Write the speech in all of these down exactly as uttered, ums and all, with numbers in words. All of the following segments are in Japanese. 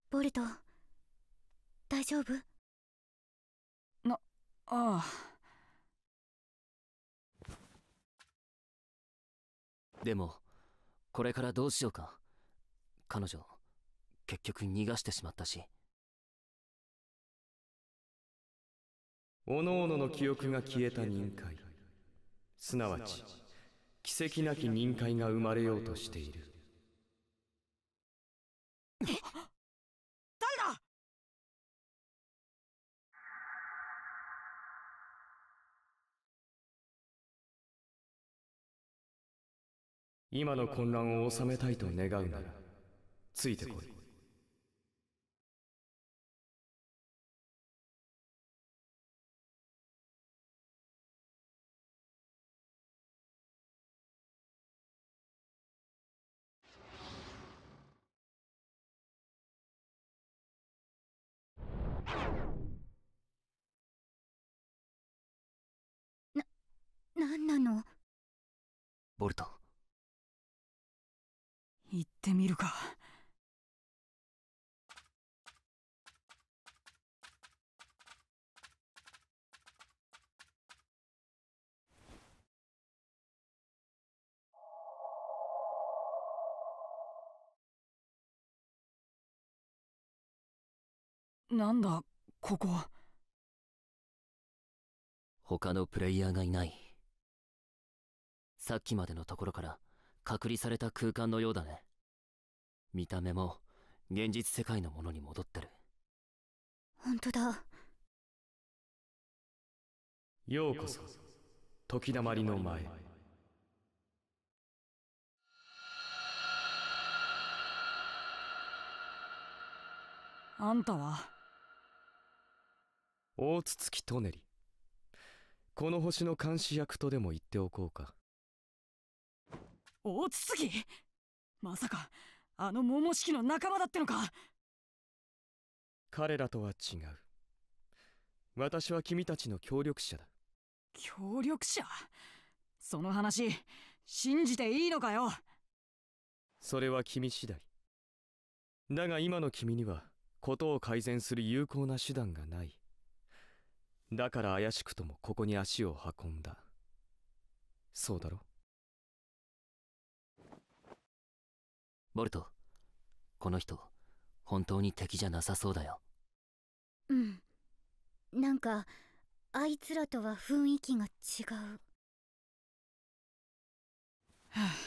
ボルト、大丈夫？ な、ああ。 でもこれからどうしようか。彼女結局逃がしてしまったし。 おのおのの記憶が消えた任界、すなわち奇跡なき任界が生まれようとしている。 誰だ？ 今の混乱を収めたいと願うならついてこい。 なんなの？ ボルト、 行ってみるか。なんだここ。 他のプレイヤーがいない。さっきまでのところから隔離された空間のようだね。見た目も現実世界のものに戻ってる。 本当だ。 ようこそ時だまりの前。 あんたは？ 大筒木トネリ。この星の監視役とでも言っておこうか。 大筒木？まさかあの桃式の仲間だってのか？ 彼らとは違う。私は君たちの協力者だ。 協力者？その話信じていいのかよ。 それは君次第だが、今の君にはことを改善する有効な手段がない。だから怪しくともここに足を運んだ。そうだろ？ ボルト、この人本当に敵じゃなさそうだよ。 うん、なんかあいつらとは雰囲気が違う。 はあ、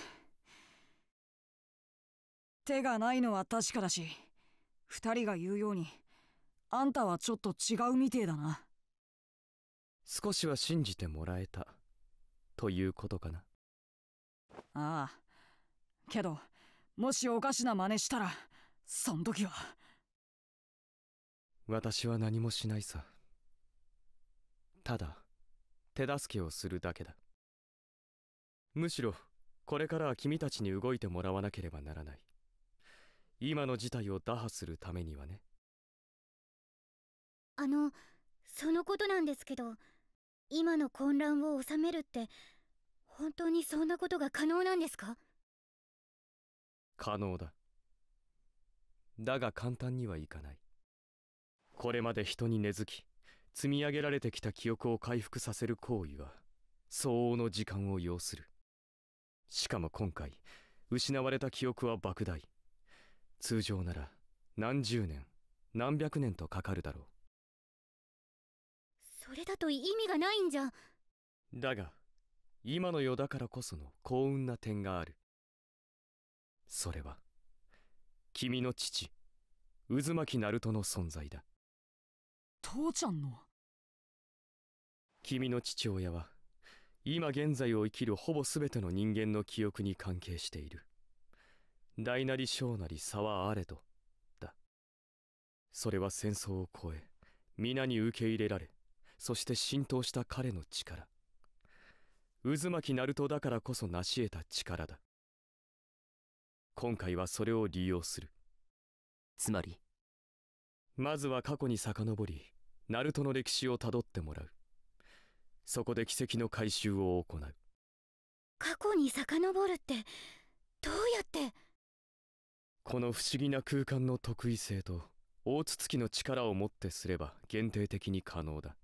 手がないのは確かだし、二人が言うようにあんたはちょっと違うみてえだな。 少しは信じてもらえたということかな。 ああ、けどもしおかしな真似したらそん時は。 私は何もしないさ。ただ手助けをするだけだ。むしろこれからは君たちに動いてもらわなければならない。今の事態を打破するためにはね。 あのそのことなんですけど、今の混乱を収めるって本当にそんなことが可能なんですか？ 可能だ。だが簡単にはいかない。これまで人に根付き積み上げられてきた記憶を回復させる行為は相応の時間を要する。しかも今回失われた記憶は莫大。通常なら何十年何百年とかかるだろう。 それだと意味がないんじゃ。 だが今の世だからこその幸運な点がある。それは君の父渦巻ナルトの存在だ。 父ちゃんの？ 君の父親は今現在を生きるほぼ全ての人間の記憶に関係している。大なり小なり差はあれどだ。それは戦争を超え皆に受け入れられ、そして浸透した彼の力。渦巻ナルトだからこそ成し得た力だ。今回はそれを利用する。 つまりまずは過去に遡りナルトの歴史をたどってもらう。そこで奇跡の回収を行う。 過去に遡るってどうやって？ この不思議な空間の特異性と大筒木の力をもってすれば限定的に可能だ。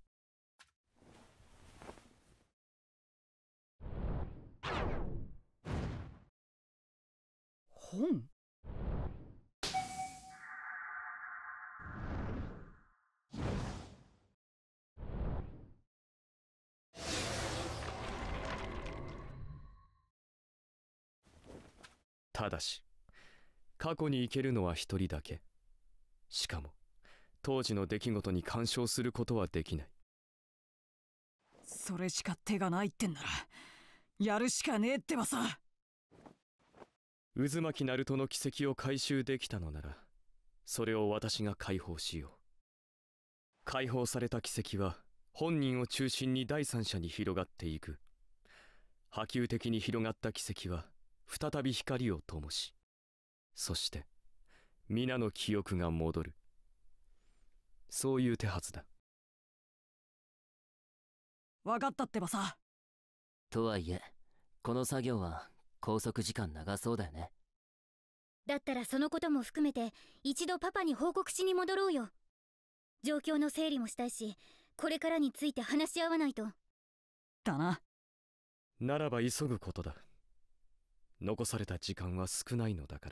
本？ ただし過去に行けるのは一人だけ。しかも当時の出来事に干渉することはできない。 それしか手がないってんならやるしかねえってばさ。 渦巻ナルトの軌跡を回収できたのなら、それを私が解放しよう。解放された軌跡は本人を中心に第三者に広がっていく。波及的に広がった軌跡は再び光を灯し、そして皆の記憶が戻る。そういう手はずだ。 分かったってばさ。 とはいえこの作業は拘束時間長そうだよね。 だったらそのことも含めて一度パパに報告しに戻ろうよ。状況の整理もしたいし、これからについて話し合わないと。 だな。 ならば急ぐことだ。残された時間は少ないのだから。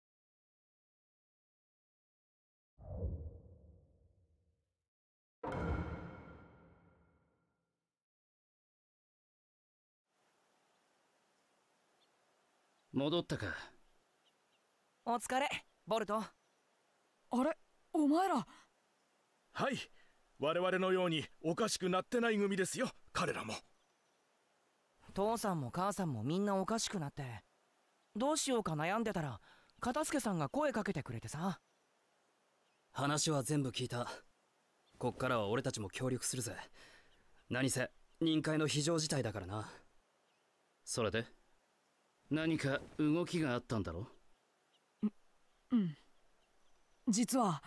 戻ったか。 お疲れボルト。 あれ、お前ら。 はい、我々のようにおかしくなってない組ですよ、彼らも。 父さんも母さんもみんなおかしくなって、どうしようか悩んでたら片付さんが声かけてくれてさ。 話は全部聞いた。こっからは俺たちも協力するぜ。何せ任界の非常事態だからな。それで何か動きがあったんだろ？ う、うん。実は。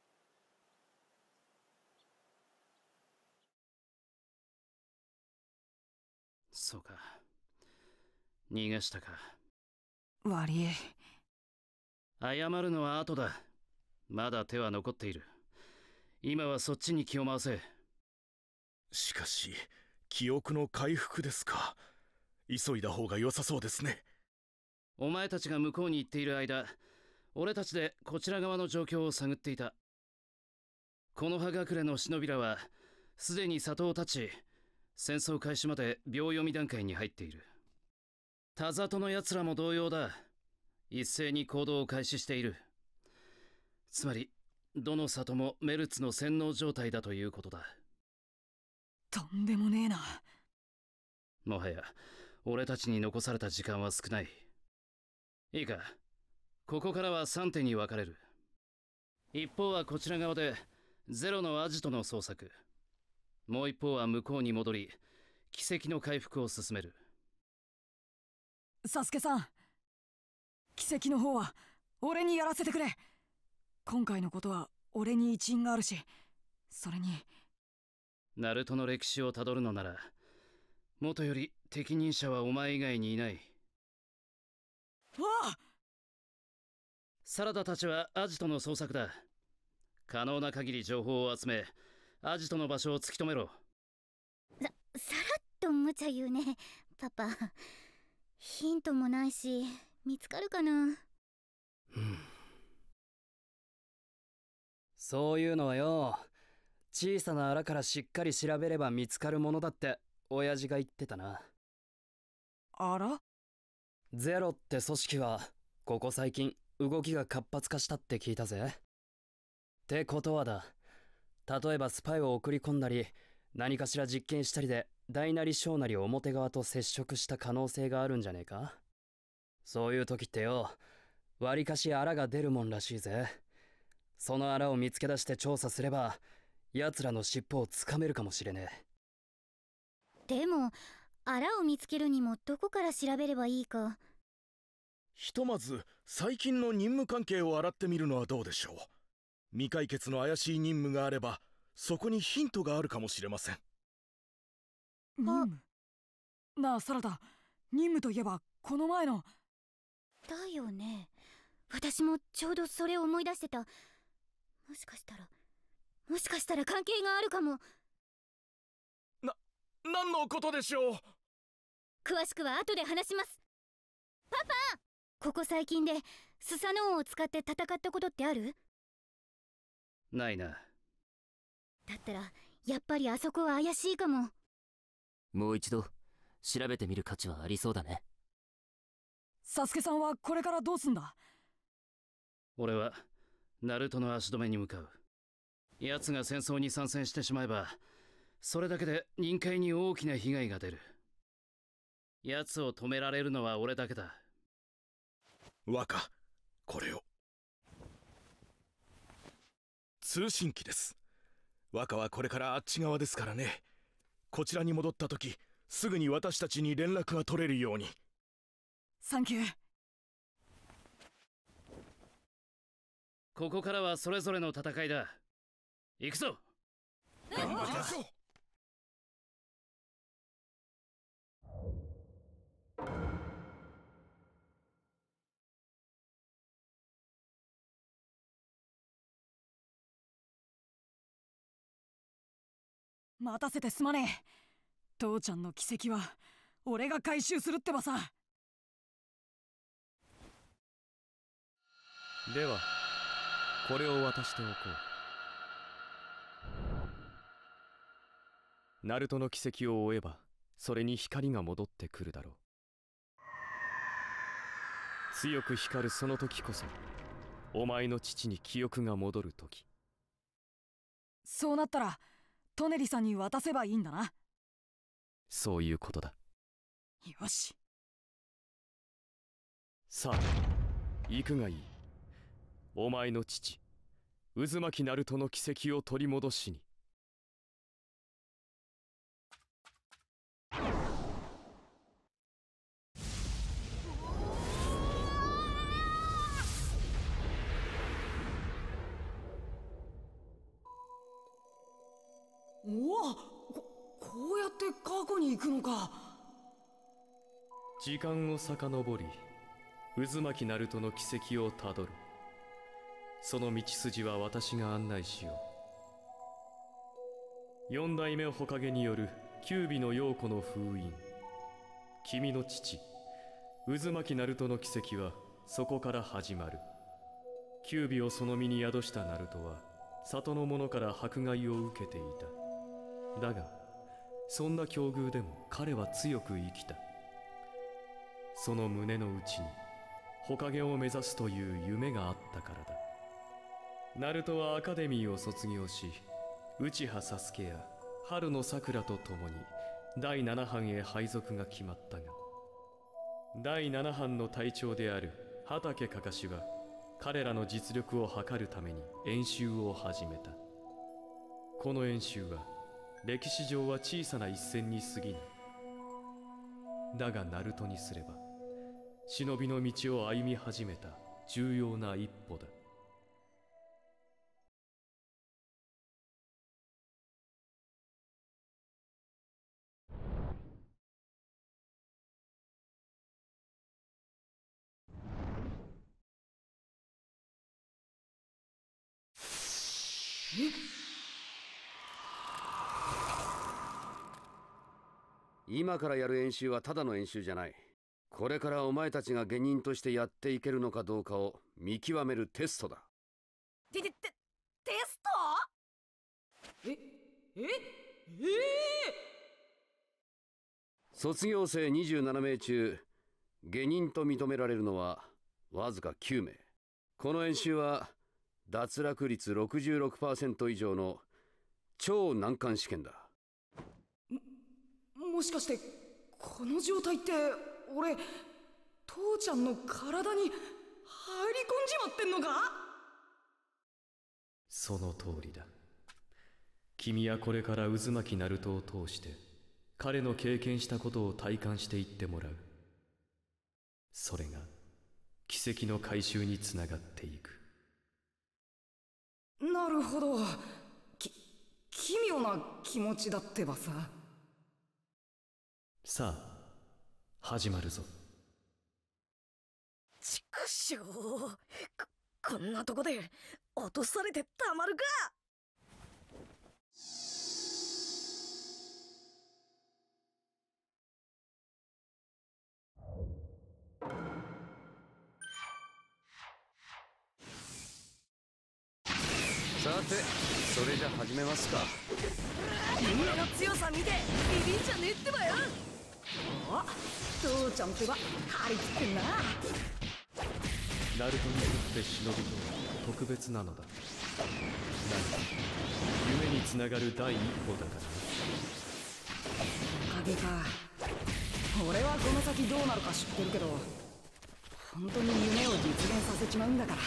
そうか。逃がしたか。 悪い。 謝るのは後だ。まだ手は残っている。今はそっちに気を回せ。 しかし記憶の回復ですか。急いだ方が良さそうですね。 お前たちが向こうに行っている間、俺たちでこちら側の状況を探っていた。この葉隠れの忍びらはすでに里を断ち、戦争開始まで秒読み段階に入っている。田里の奴らも同様だ。一斉に行動を開始している。つまりどの里もメルツの洗脳状態だということだ。 とんでもねえな。 もはや俺たちに残された時間は少ない。いいか、ここからはさん手に分かれる。一方はこちら側でゼロのアジトの捜索、もう一方は向こうに戻り軌跡の回復を進める。 サスケさん、軌跡の方は俺にやらせてくれ。今回のことは俺に一因があるし、それにナルトの歴史をたどるのなら、もとより適任者はお前以外にいない。 わあ！ サラダたちはアジトの捜索だ。可能な限り情報を集め、アジトの場所を突き止めろ。 さ、さらっと無茶言うね、パパ。ヒントもないし、見つかるかな。 うん。そういうのはよ、小さな穴からしっかり調べれば見つかるものだって親父が言ってたな。 あら？ ゼロって組織はここ最近動きが活発化したって聞いたぜ。ってことはだ、例えばスパイを送り込んだり何かしら実験したりで大なり小なり表側と接触した可能性があるんじゃねえか。そういう時ってよ、わりかし穴が出るもんらしいぜ。その穴を見つけ出して調査すれば奴らの尻尾をつかめるかもしれねえ。でも穴を見つけるにもどこから調べればいいか。 ひとまず最近の任務関係を洗ってみるのはどうでしょう。未解決の怪しい任務があればそこにヒントがあるかもしれません。 任務？なあサラダ、任務といえばこの前の。 だよね。 私もちょうどそれを思い出してた。もしかしたらもしかしたら関係があるかも。 な、何のことでしょう。 詳しくは後で話します。パパ、ここ最近でスサノオを使って戦ったことってある？ ないな。 だったらやっぱりあそこは怪しいかも。 もう一度調べてみる価値はありそうだね。 サスケさんはこれからどうすんだ？ 俺はナルトの足止めに向かう。奴が戦争に参戦してしまえば、それだけで任界に大きな被害が出る。奴を止められるのは俺だけだ。 若、これを。通信機です。若はこれからあっち側ですからね。こちらに戻った時、すぐに私たちに連絡が取れるように。 サンキュー。 ここからはそれぞれの戦いだ。行くぞ。 頑張りましょう。 待たせてすまねえ。父ちゃんの奇跡は俺が回収するってばさ。 ではこれを渡しておこう。ナルトの奇跡を追えばそれに光が戻ってくるだろう。強く光るその時こそお前の父に記憶が戻る時。 そうなったらトネリさんに渡せばいいんだな。 そういうことだ。 よし。 さあ行くがいい。お前の父渦巻ナルトの奇跡を取り戻しに。 おお、ここうやって過去に行くのか。 時間を遡り渦巻ナルトの奇跡をたどる。その道筋は私が案内しよう。四代目火影による九尾の陽子の封印。君の父渦巻ナルトの奇跡はそこから始まる。九尾をその身に宿したナルトは里の者から迫害を受けていた。だがそんな境遇でも彼は強く生きた。その胸の内に火影を目指すという夢があったからだ。ナルトはアカデミーを卒業し、内葉サスケや春の桜と共に第七班へ配属が決まったが、第七班の隊長である畑かかしは彼らの実力を測るために演習を始めた。この演習は歴史上は小さな一戦に過ぎない。だがナルトにすれば忍びの道を歩み始めた重要な一歩だ。 今からやる演習はただの演習じゃない。これからお前たちが下忍としてやっていけるのかどうかを見極めるテストだ。 てててテスト？えええ卒業生にじゅうななめい中下忍と認められるのはわずかきゅうめい。この演習は脱落率 ろくじゅうろくパーセント 以上の超難関試験だ。 も、もしかしてこの状態って俺父ちゃんの体に入り込んじまってんのか？ その通りだ。君はこれから渦巻ナルトを通して彼の経験したことを体感していってもらう。それが奇跡の回収につながっていく。 なるほど。き奇妙な気持ちだってばさ。 さあ始まるぞ。 ちくしちょー、こ、こんなとこで落とされてたまるか。 さて、それじゃ始めますか。 君の強さ見てビビんじゃねえってばよ。お、父ちゃんってば張り切ってんな。 ナルトにとって忍びとは特別なのだ。何か夢につながる第一歩だからおかげか。俺はこの先どうなるか知ってるけど、本当に夢を実現させちまうんだから。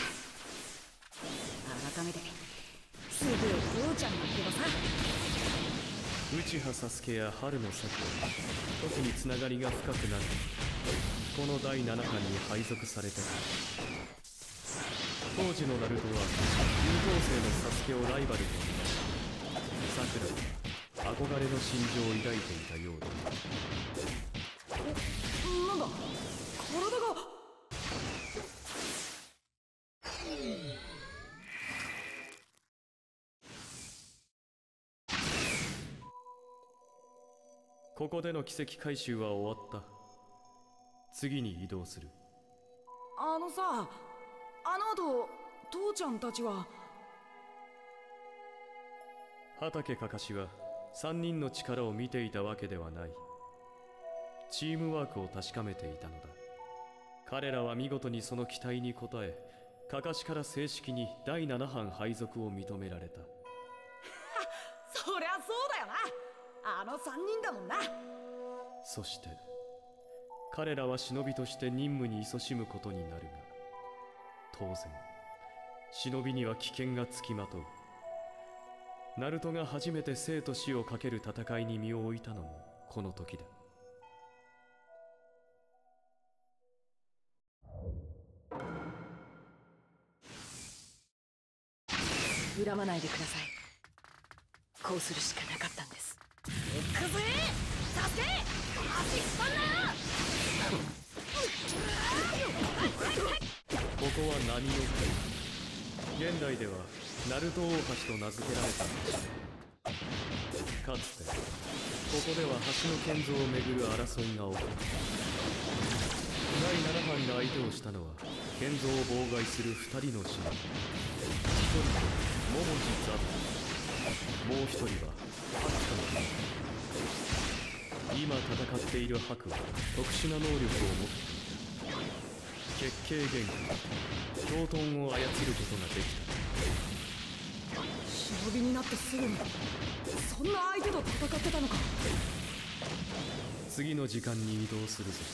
改めてすげえ父ちゃんなんてばさ。 内葉サスケや春の咲は特につながりが深くなる。このだいななかんに配属されてから当時のナルトは優等生のサスケをライバルと見なし、さくらは憧れの心情を抱いていたようだ。 お、なんだ体が。 ここでの奇跡回収は終わった。次に移動する。 あのさ、あの後父ちゃんたちは。 畠かかしはさんにんの力を見ていたわけではない。チームワークを確かめていたのだ。彼らは見事にその期待に応え、かかしから正式にだいななはん配属を認められた。 そりゃそうだよな。あのさんにんだもんな。 そして彼らは忍びとして任務に勤しむことになるが、当然忍びには危険がつきまとう。ナルトが初めて生と死をかける戦いに身を置いたのもこの時だ。 恨まないでください。こうするしかなかったんです。 行くぜサスケ、足引っ張んなよ。 ここは何の国。現代ではナルト大橋と名付けられた。かつてここでは橋の建造をめぐる争いが起こった。だいななはんが相手をしたのは建造を妨害するふたりの士。ひとりは桃地ザブ、もう一人はハクとの。今戦っているハクは特殊な能力を持っていた。血形言語、強遁を操ることができた。 忍びになってすぐにそんな相手と戦ってたのか。 次の時間に移動するぞ。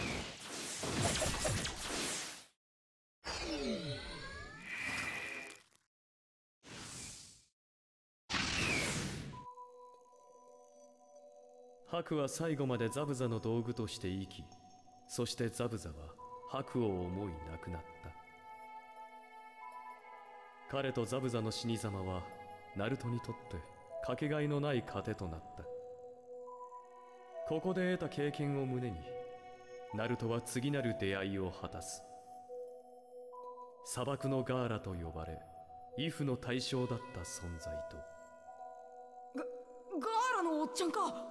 ハクは最後までザブザの道具として生き、そしてザブザはハクを思い亡くなった。彼とザブザの死に様はナルトにとってかけがえのない糧となった。ここで得た経験を胸にナルトは次なる出会いを果たす。砂漠のガーラと呼ばれイフの対象だった存在と。 ガ、ガーラのおっちゃんか。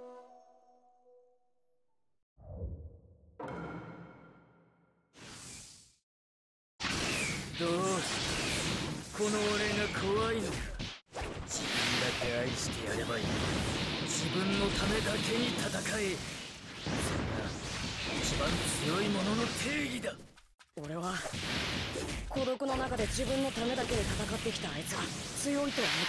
どうしたこの俺が怖いのか。自分だけ愛してやればいい。自分のためだけに戦え。それが一番強いものの定義だ。 俺は孤独の中で自分のためだけで戦ってきたあいつは強いとは思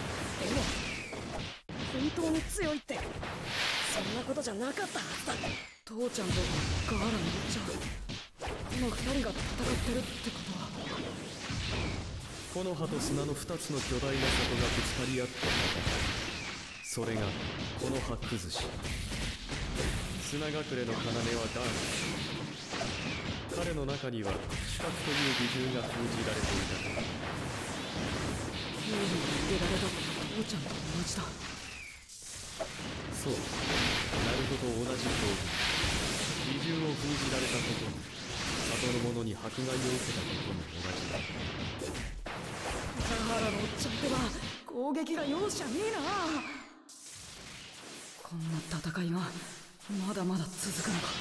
ってた。でも本当に強いってそんなことじゃなかったはずだ。 父ちゃんとガーラのおっちゃん、この二人が戦ってるってことは。 木の葉と砂の二つの巨大な里がぶつかり合っていた。それが木の葉崩し。砂隠れの要はダーナ。彼の中には視覚という美獣が封じられていた。 球技に入れられた父ちゃんと同じだ。 そう、ナルトと同じ境遇。美獣を封じられたことに里の者に迫害を受けたことも同じだ。 田原のおっちゃんってば攻撃が容赦ねえな。こんな戦いがまだまだ続くのか。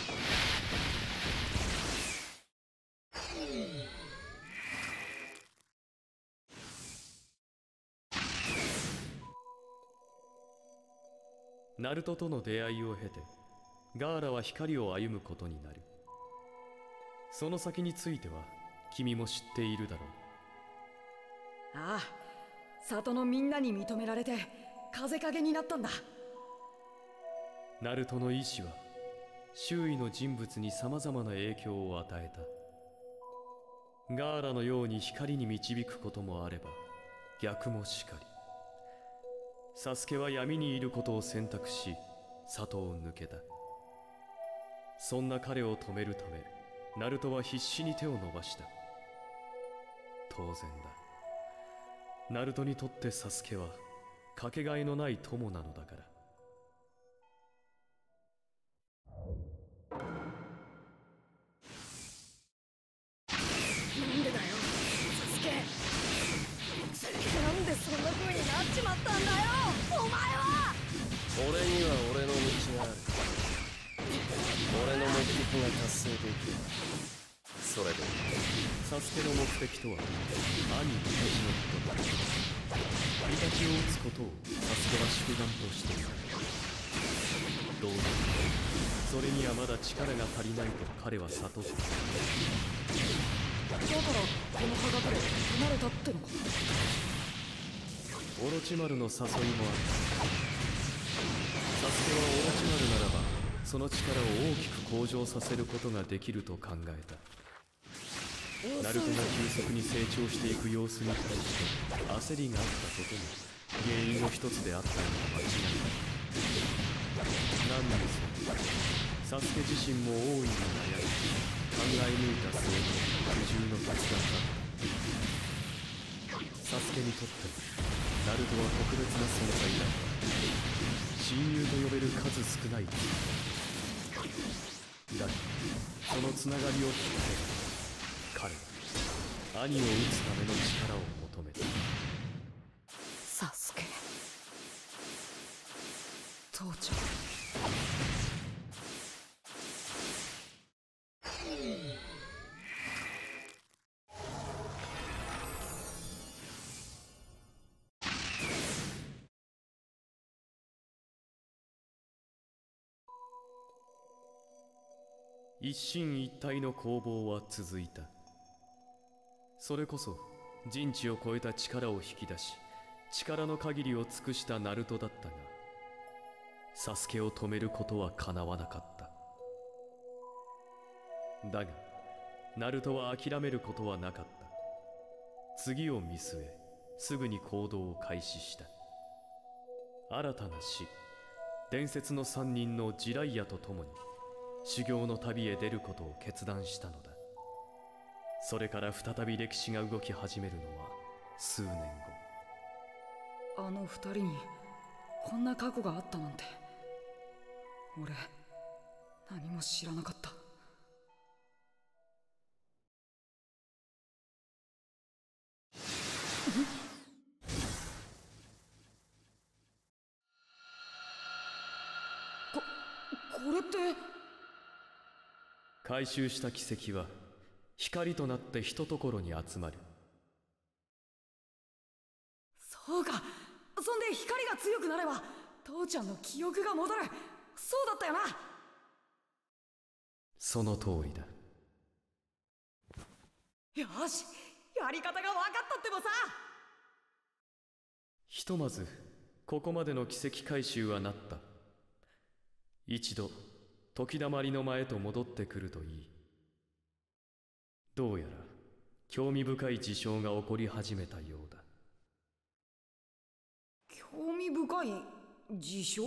ナルトとの出会いを経てガーラは光を歩むことになる。その先については君も知っているだろう。 ああ、里のみんなに認められて風影になったんだ。 ナルトの意志は周囲の人物にさまざまな影響を与えた。ガーラのように光に導くこともあれば逆もしかり。サスケは闇にいることを選択し里を抜けた。そんな彼を止めるためナルトは必死に手を伸ばした。当然だ。ナルトにとってサスケはかけがえのない友なのだから。 なんでだよサスケ。なんでそんな風になっちまったんだよお前は。 俺には俺の道がある。俺の目的が達成できる。それでサスケの目的とは兄イタチのことだ。イタチを撃つことをサスケは宿願としている。どうだ、それにはまだ力が足りないと彼は悟っている。 だからこの葉隠れ離れたってのか。 オロチマルの誘いもあった。サスケはオロチマルならばその力を大きく向上させることができると考えた。ナルトが急速に成長していく様子に対して焦りがあったことも原因の一つであったのは間違いない。何にせよサスケ自身も大いに悩み考え抜いた末の苦渋の決断だった。サスケにとってナルトは特別な存在だった。親友と呼べる数少ない存在だが、そのつながりをきっかけに彼は兄を撃つための力を求めた。 サスケ父ちゃん。 一進一退の攻防は続いた。それこそ人知を超えた力を引き出し力の限りを尽くしたナルトだったが、サスケを止めることはかなわなかった。だがナルトは諦めることはなかった。次を見据えすぐに行動を開始した。新たな死、伝説の三人のジライアと共に修行の旅へ出ることを決断したのだ。それから再び歴史が動き始めるのは数年後。 あの二人にこんな過去があったなんて俺何も知らなかった。ここれって回収した奇跡は光となってひとところに集まる。 そうか。そんで光が強くなれば父ちゃんの記憶が戻る。そうだったよな。 その通りだ。 よし、やり方が分かったってばさ。 ひとまずここまでの奇跡回収はなった。一度時だまりの前と戻ってくるといい。どうやら興味深い事象が起こり始めたようだ。 興味深い事象？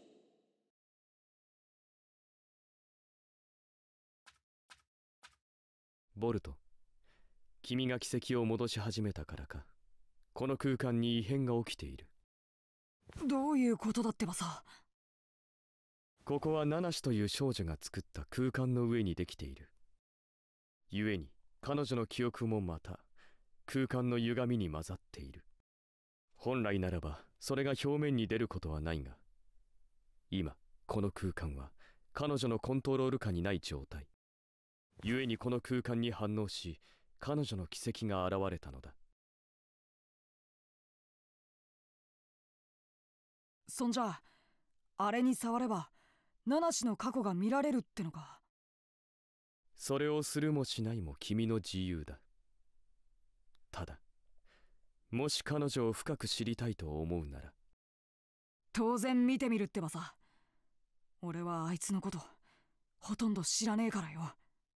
ボルト、君が奇跡を戻し始めたからか、この空間に異変が起きている。 どういうことだってばさ。 ここはナナシという少女が作った空間の上にできている。 故に彼女の記憶もまた空間の歪みに混ざっている。本来ならばそれが表面に出ることはないが、今この空間は彼女のコントロール下にない状態。故にこの空間に反応し、彼女の奇跡が現れたのだ。 そんじゃあれに触ればナナシの過去が見られるってのか。 それをするもしないも君の自由だ。ただもし彼女を深く知りたいと思うなら。 当然見てみるってばさ。俺はあいつのことほとんど知らねえからよ。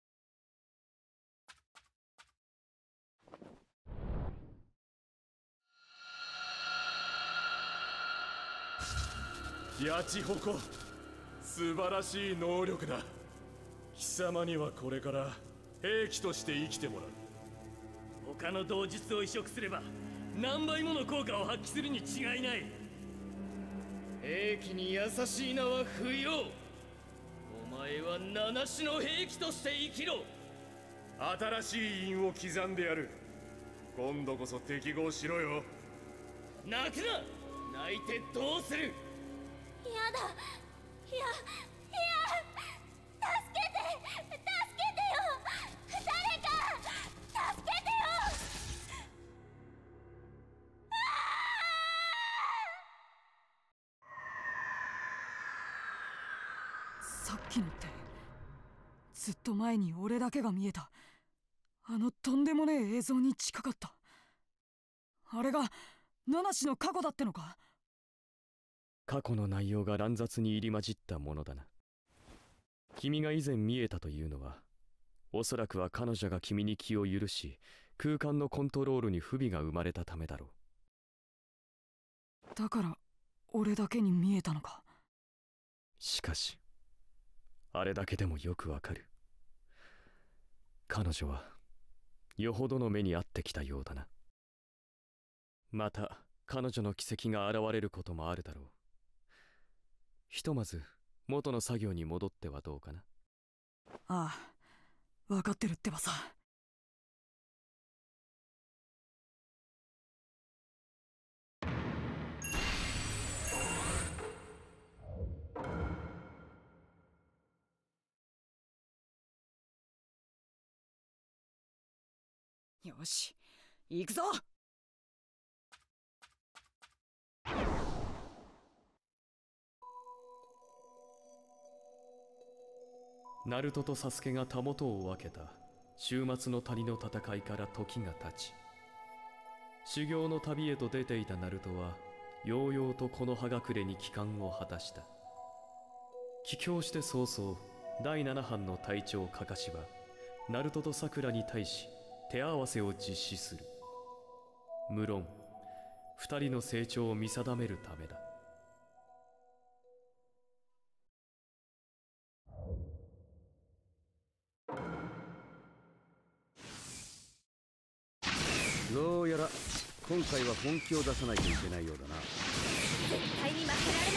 ヤチホコ、素晴らしい能力だ。貴様にはこれから兵器として生きてもらう。 他の同術を移植すれば何倍もの効果を発揮するに違いない。兵器に優しい名は不要。お前は七種の兵器として生きろ。 新しい印を刻んでやる。今度こそ適合しろよ。 泣くな。泣いてどうする。 やだ、いやいや、助けて助けてよ、誰か助けてよ。 さっきのってずっと前に俺だけが見えたあのとんでもねえ映像に近かった。あれがナナシの過去だってのか。 過去の内容が乱雑に入り混じったものだな。君が以前見えたというのは、おそらくは彼女が君に気を許し、空間のコントロールに不備が生まれたためだろう。だから俺だけに見えたのか。 しかしあれだけでもよくわかる。彼女はよほどの目に遭ってきたようだな。また彼女の奇跡が現れることもあるだろう。ひとまず元の作業に戻ってはどうかな。 ああ、分かってるってばさ。よし、行くぞ。 ナルトとサスケがたもとを分けた終末の谷の戦いから時が経ち、修行の旅へと出ていたナルトはようようとこの葉隠れに帰還を果たした。帰郷して早々、だいなな班の隊長カカシはナルトとサクラに対し手合わせを実施する。無論二人の成長を見定めるためだ。 どうやら今回は本気を出さないといけないようだな。 絶対に負け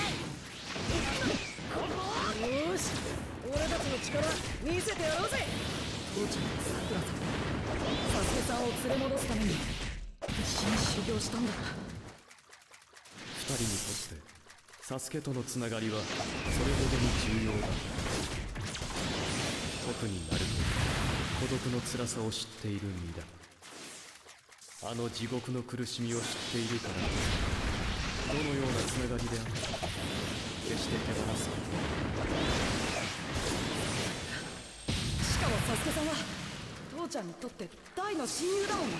られない。 よし、俺たちの力見せてやろうぜ。父ちゃん、さくらさん、サスケさんを連れ戻すために必死に修行したんだ。 二人にとってサスケとのつながりはそれほどに重要だ。特になると孤独の辛さを知っている身だ。あの地獄の苦しみを知っているからこそ、どのようなつながりであっても決して手放すことは。 しかもサスケさんは父ちゃんにとって大の親友だもんな。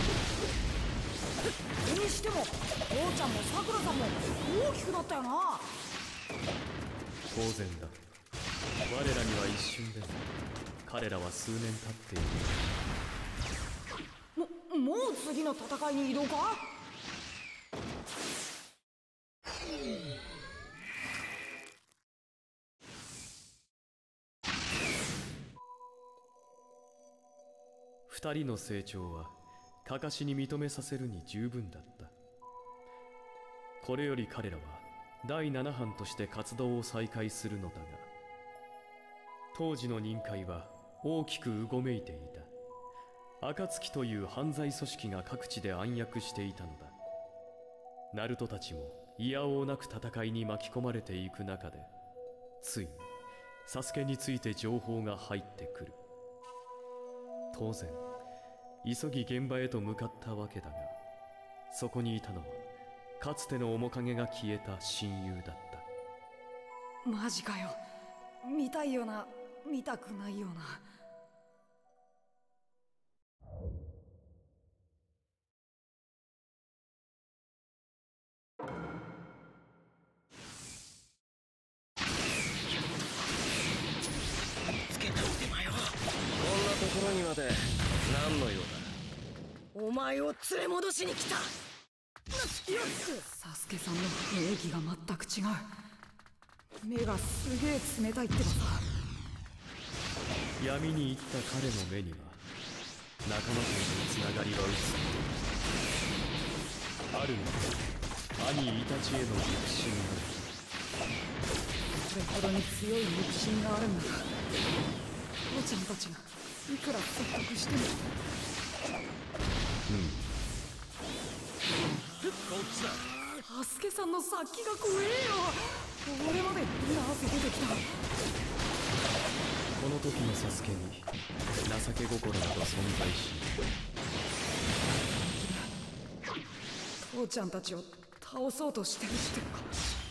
それにしても父ちゃんもさくらさんも大きくなったよな。 当然だ。我らには一瞬でも、彼らは数年経っている。 も、もう次の戦いに移動か？ 二人の成長はカカシに認めさせるに十分だった。これより彼らはだいなな班として活動を再開するのだが、当時の任界は大きくうごめいていた。暁という犯罪組織が各地で暗躍していたのだ。ナルトたちもいやおうなく戦いに巻き込まれていく中で、ついにサスケについて情報が入ってくる。当然急ぎ現場へと向かったわけだが、そこにいたのはかつての面影が消えた親友だった。 マジかよ。見たいような見たくないような。 つけたってまよ。こんなところにまで何の用だ。お前を連れ戻しに来た。 サスケさんの雰囲気が全く違う。目がすげえ冷たいってばさ。 闇に行った彼の目には仲間とのつながりは映っている。あるのは兄イタチへの肉親だ。 それほどに強い肉親があるんだが、父ちゃんたちがいくら説得しても。 うんこっちだ。 サスケさんの殺気が怖えよ。俺までなぜ出てきた。 この時のサスケに情け心など存在し、 父ちゃんたちを倒そうとしてるってか。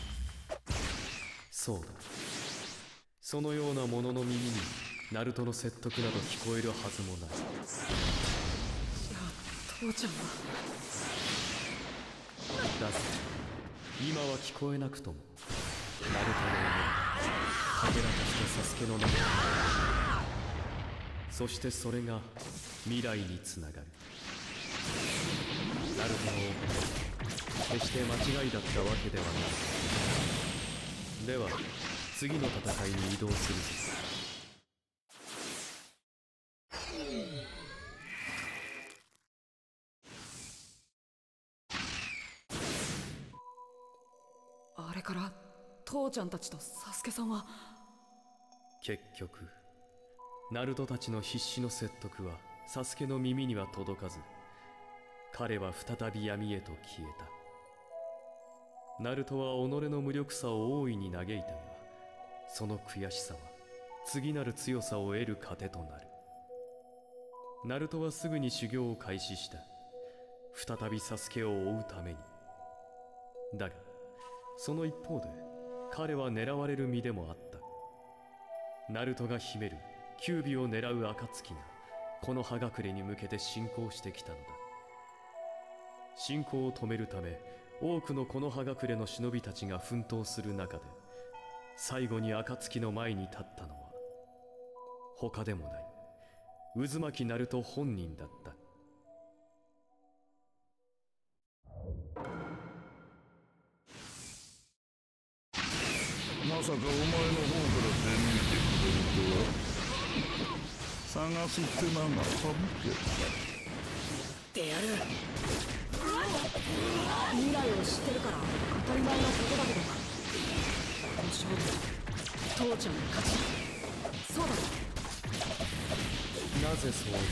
そうだ。そのような者の耳にナルトの説得など聞こえるはずもない。 じゃあ父ちゃんは。 だが今は聞こえなくともナルトの思い、かけらかしたサスケの中にある。そしてそれが未来につながる。ナルトの思い、決して間違いだったわけではない。では次の戦いに移動するぞ。 あれから父ちゃんたちとサスケさんは。 結局ナルトたちの必死の説得はサスケの耳には届かず、彼は再び闇へと消えた。ナルトは己の無力さを大いに嘆いたが、その悔しさは次なる強さを得る糧となる。ナルトはすぐに修行を開始した。再びサスケを追うために。だがその一方で彼は狙われる身でもあった。ナルトが秘める九尾を狙う暁がこの葉隠れに向けて進行してきたのだ。進行を止めるため多くのこの葉隠れの忍びたちが奮闘する中で、最後に暁の前に立ったのは他でもない渦巻ナルト本人だった。 まさかお前の方から出向いてくれるとは。探す手間が省けた。 ってやる。 未来を知ってるから当たり前のことだけど、この勝負は父ちゃんの勝ちだ。そうだ。 なぜそう思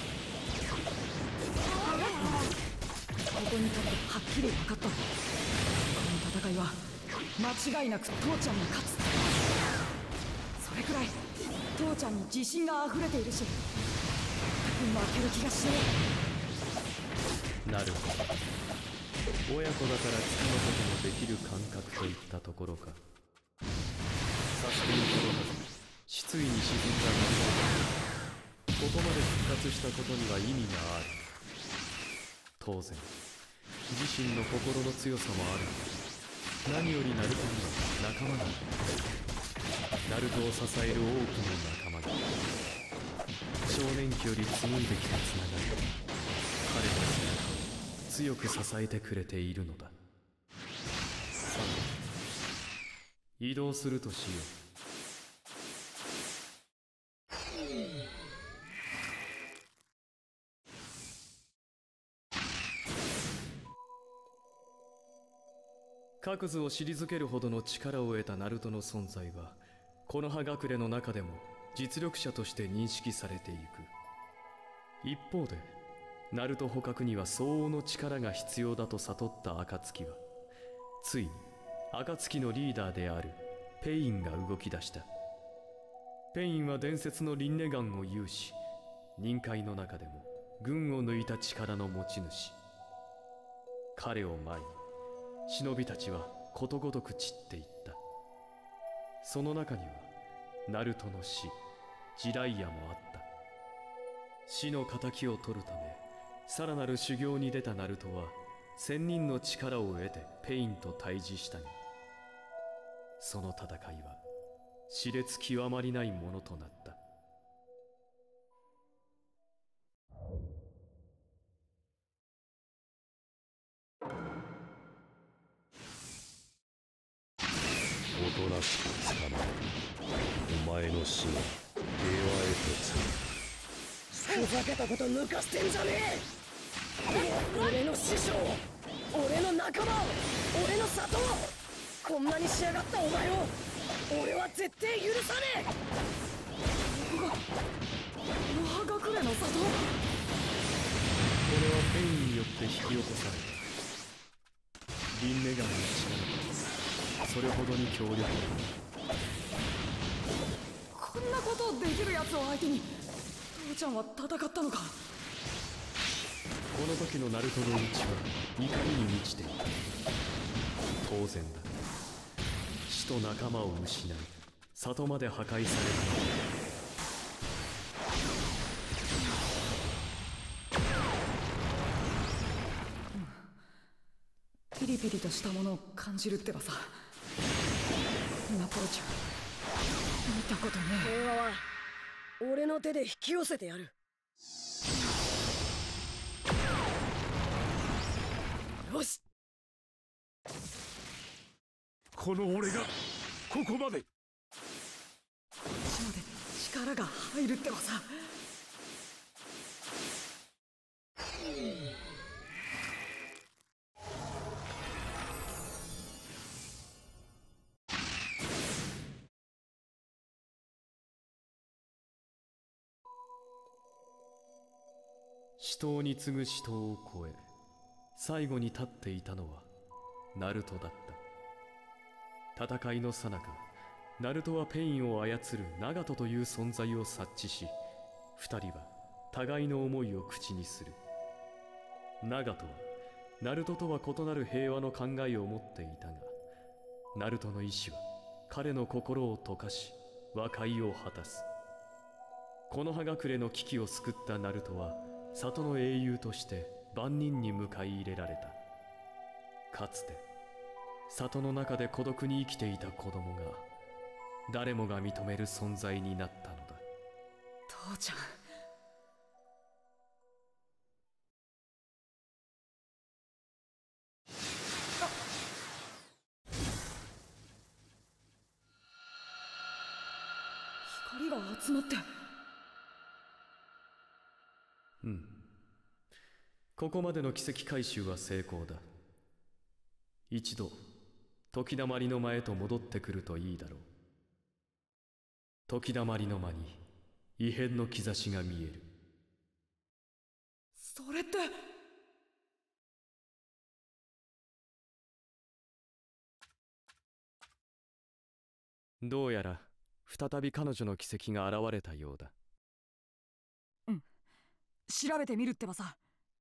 ここに立ってはっきり分かったんだ。この戦いは間違いなく父ちゃんが勝つ。それくらい父ちゃんに自信が溢れているし、負ける気がしねう。なるほど。親子だからつかむこともできる感覚といったところか。サスケに届かず失意に沈んだナルトがここまで復活したことには意味がある。当然自身の心の強さもある。何よりナルトには仲間がいる。ナルトを支える多くの仲間が。少年期より紡いできたつながり、彼の背中を強く支えてくれているのだ。さあ移動するとしよう。各図を退けるほどの力を得たナルトの存在はこの葉隠れの中でも実力者として認識されていく。一方でナルト捕獲には相応の力が必要だと悟った暁は、ついに暁のリーダーであるペインが動き出した。ペインは伝説のリンネガンを有し、忍界の中でも群を抜いた力の持ち主。彼を前に忍びたちはことごとく散っていった。その中にはナルトの死、ジライアもあった。死の仇を取るためさらなる修行に出たナルトは千人の力を得てペインと対峙したが、その戦いは熾烈極まりないものとなった。 おとなしく捕まえ、お前の死が平和へとつく。 ふざけたこと抜かしてんじゃねえ。俺の師匠、俺の仲間を、俺の里を、こんなに仕上がったお前を俺は絶対許さねえ。 我が呉の里。これはペインによって引き起こされた。リンネガンの力とそれほどに強力だ。 こんなことできるやつを相手に父ちゃんは戦ったのか。 この時のナルトの内は怒りに満ちていた。当然だ。死と仲間を失い里まで破壊されたのだ。 ピリピリとしたものを感じるってばさ。ナポーチャ見たことねえ。 平和は俺の手で引き寄せてやる。よし。 この俺がここまで。 こっちまで力が入るってばさ。 死闘に次ぐ死闘を超え最後に立っていたのはナルトだった。戦いの最中、ナルトはペインを操るナガトという存在を察知し、二人は互いの思いを口にする。ナガトはナルトとは異なる平和の考えを持っていたが、ナルトの意志は彼の心を溶かし和解を果たす。この葉隠れの危機を救ったナルトは里の英雄として万人に迎え入れられた。かつて里の中で孤独に生きていた子供が誰もが認める存在になったのだ。 父ちゃん。光が集まって。 うん。ここまでの奇跡回収は成功だ。一度時だまりの間へと戻ってくるといいだろう。時だまりの間に異変の兆しが見える。 それって。 どうやら再び彼女の奇跡が現れたようだ。 うん、調べてみるってばさ。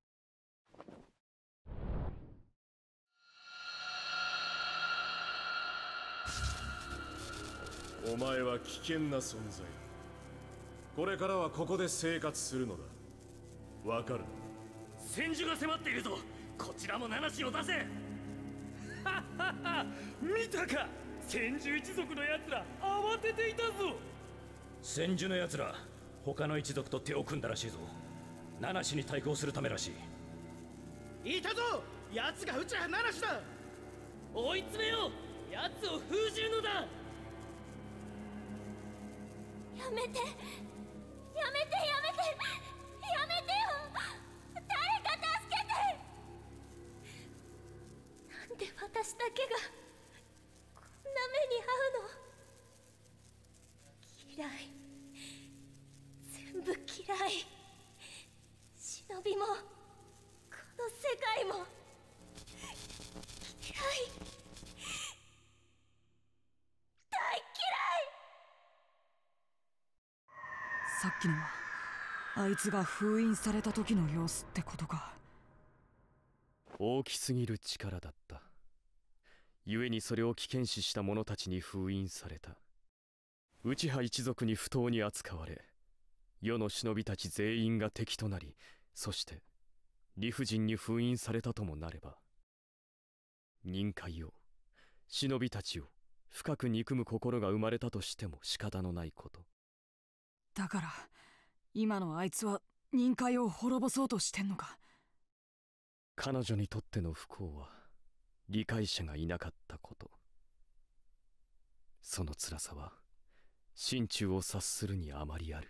お前は危険な存在。これからはここで生活するのだ。わかる？ 戦呪が迫っているぞ。こちらも七子を出せ。はっはっは、見たか、戦呪一族のやつら慌てていたぞ。 戦呪のやつら他の一族と手を組んだらしいぞ。七子に対抗するためらしい。 いたぞ、やつがうちは七子だ。追い詰めよう、やつを封じるのだ。 やめて、やめて、やめて、やめてよ。誰か助けて。なんで私だけがこんな目に遭うの。嫌い、 辛い。忍びもこの世界も嫌い。大嫌い。 さっきのはあいつが封印された時の様子ってことか。 大きすぎる力だった。故にそれを危険視した者たちに封印された。内派一族に不当に扱われ、世の忍びたち全員が敵となり、そして理不尽に封印されたともなれば、忍界を、忍びたちを深く憎む心が生まれたとしても仕方のないこと。 だから今のあいつは忍界を滅ぼそうとしてんのか。 彼女にとっての不幸は理解者がいなかったこと。その辛さは心中を察するにあまりある。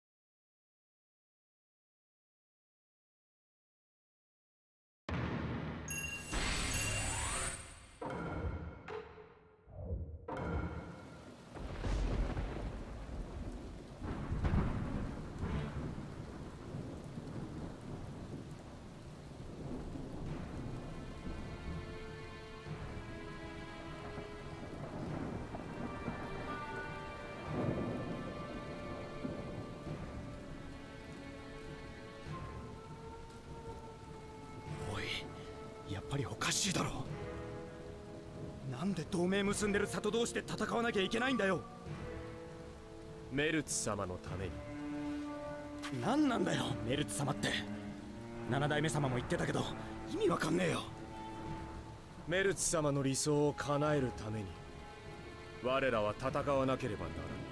やっぱりおかしいだろ。なんで同盟結んでる里同士で戦わなきゃいけないんだよ。 メルツ様のために。 何なんだよメルツ様って。七代目様も言ってたけど意味わかんねえよ。 メルツ様の理想を叶えるために我らは戦わなければならない。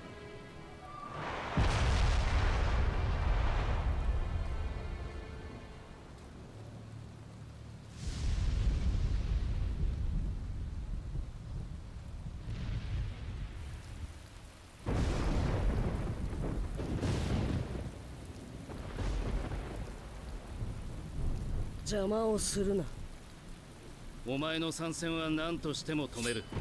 邪魔をするな。 お前の参戦は何としても止める。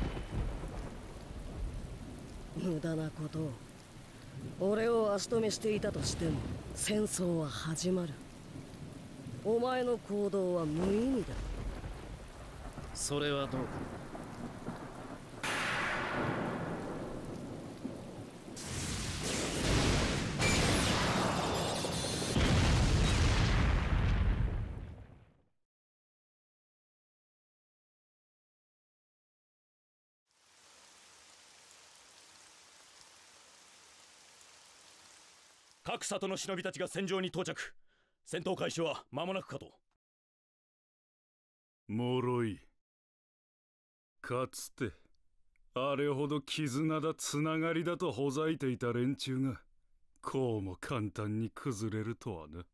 無駄なことを。俺を足止めしていたとしても戦争は始まる。お前の行動は無意味だ。 それはどうか。 各里の忍びたちが戦場に到着。戦闘開始は間もなくかと。 脆い。かつてあれほど絆だつながりだとほざいていた連中がこうも簡単に崩れるとはな。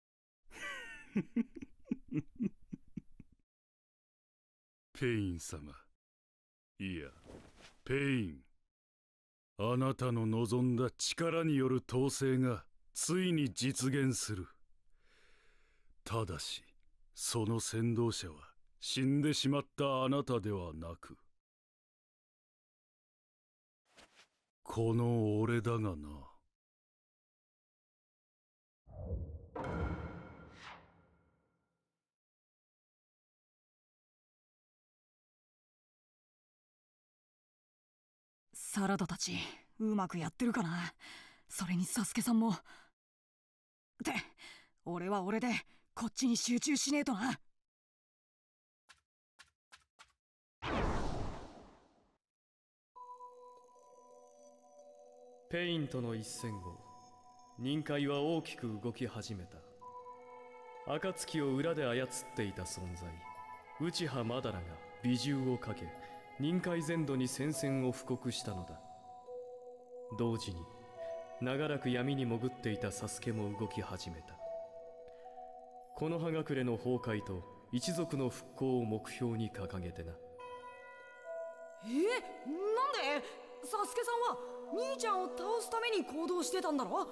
ペイン様、いやペイン、あなたの望んだ力による統制がついに実現する。ただしその先導者は死んでしまったあなたではなく、この俺だがな。 サラダたちうまくやってるかな。それにサスケさんも。って俺は俺でこっちに集中しねえとな。 ペインとの一戦後、忍界は大きく動き始めた。暁を裏で操っていた存在内派マダラが美獣をかけ忍界全土に宣戦を布告したのだ。同時に長らく闇に潜っていたサスケも動き始めた。この葉隠れの崩壊と一族の復興を目標に掲げてな。 え、なんでサスケさんは兄ちゃんを倒すために行動してたんだろ。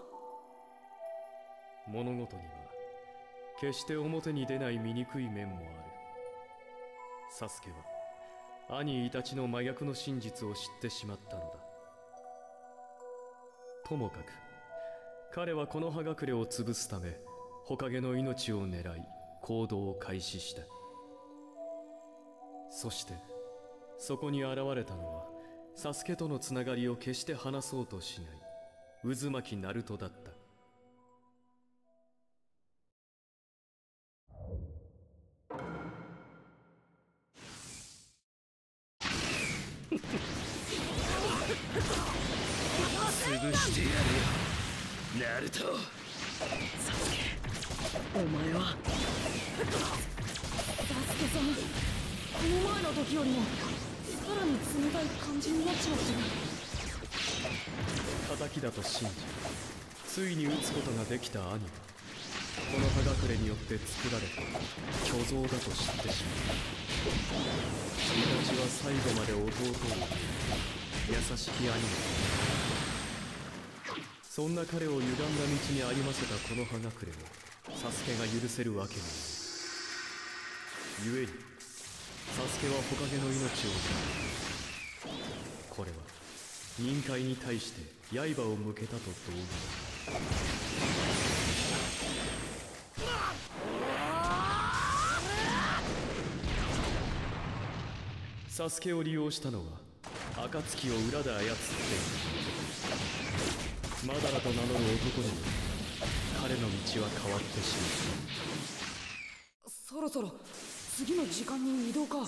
物事には決して表に出ない醜い面もある。サスケは兄イタチの真逆の真実を知ってしまったのだ。ともかく彼はこの葉隠れを潰すため火影の命を狙い行動を開始した。そしてそこに現れたのはサスケとのつながりを決して離そうとしない渦巻きナルトだった。 潰してやるよナルト。 サスケ、お前はサスケさん、この前の時よりもさらに冷たい感じになっちまってる。 敵だと信じついに撃つことができた兄はこの葉隠れによって作られた虚像だと知ってしまう。君たちは最後まで弟を優しき兄だ。そんな彼を歪んだ道に歩ませたこの葉隠れをサスケが許せるわけがない。故にサスケは火影の命を狙う。これは忍界に対して刃を向けたと同義だ。サスケを利用したのは暁を裏で操っているマダラと名乗る男によって彼の道は変わってしまう。 そろそろ次の時間に移動か。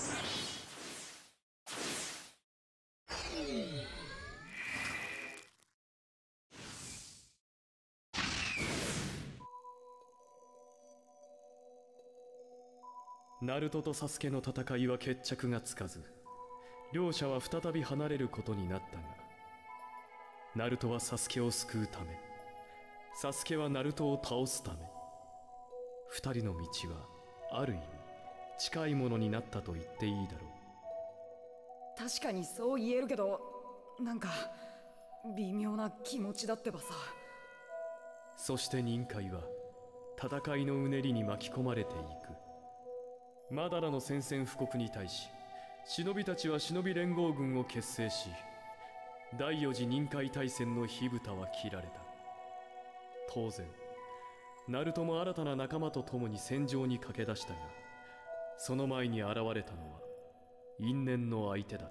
ナルトとサスケの戦いは決着がつかず、両者は再び離れることになったが、ナルトはサスケを救うため、サスケはナルトを倒すため、二人の道はある意味近いものになったと言っていいだろう。確かにそう言えるけど、なんか微妙な気持ちだってばさ。 そして忍界は戦いのうねりに巻き込まれていく。マダラの宣戦布告に対し忍びたちは忍び連合軍を結成し、第四次忍界大戦の火蓋は切られた。当然ナルトも新たな仲間と共に戦場に駆け出したが、その前に現れたのは因縁の相手だった。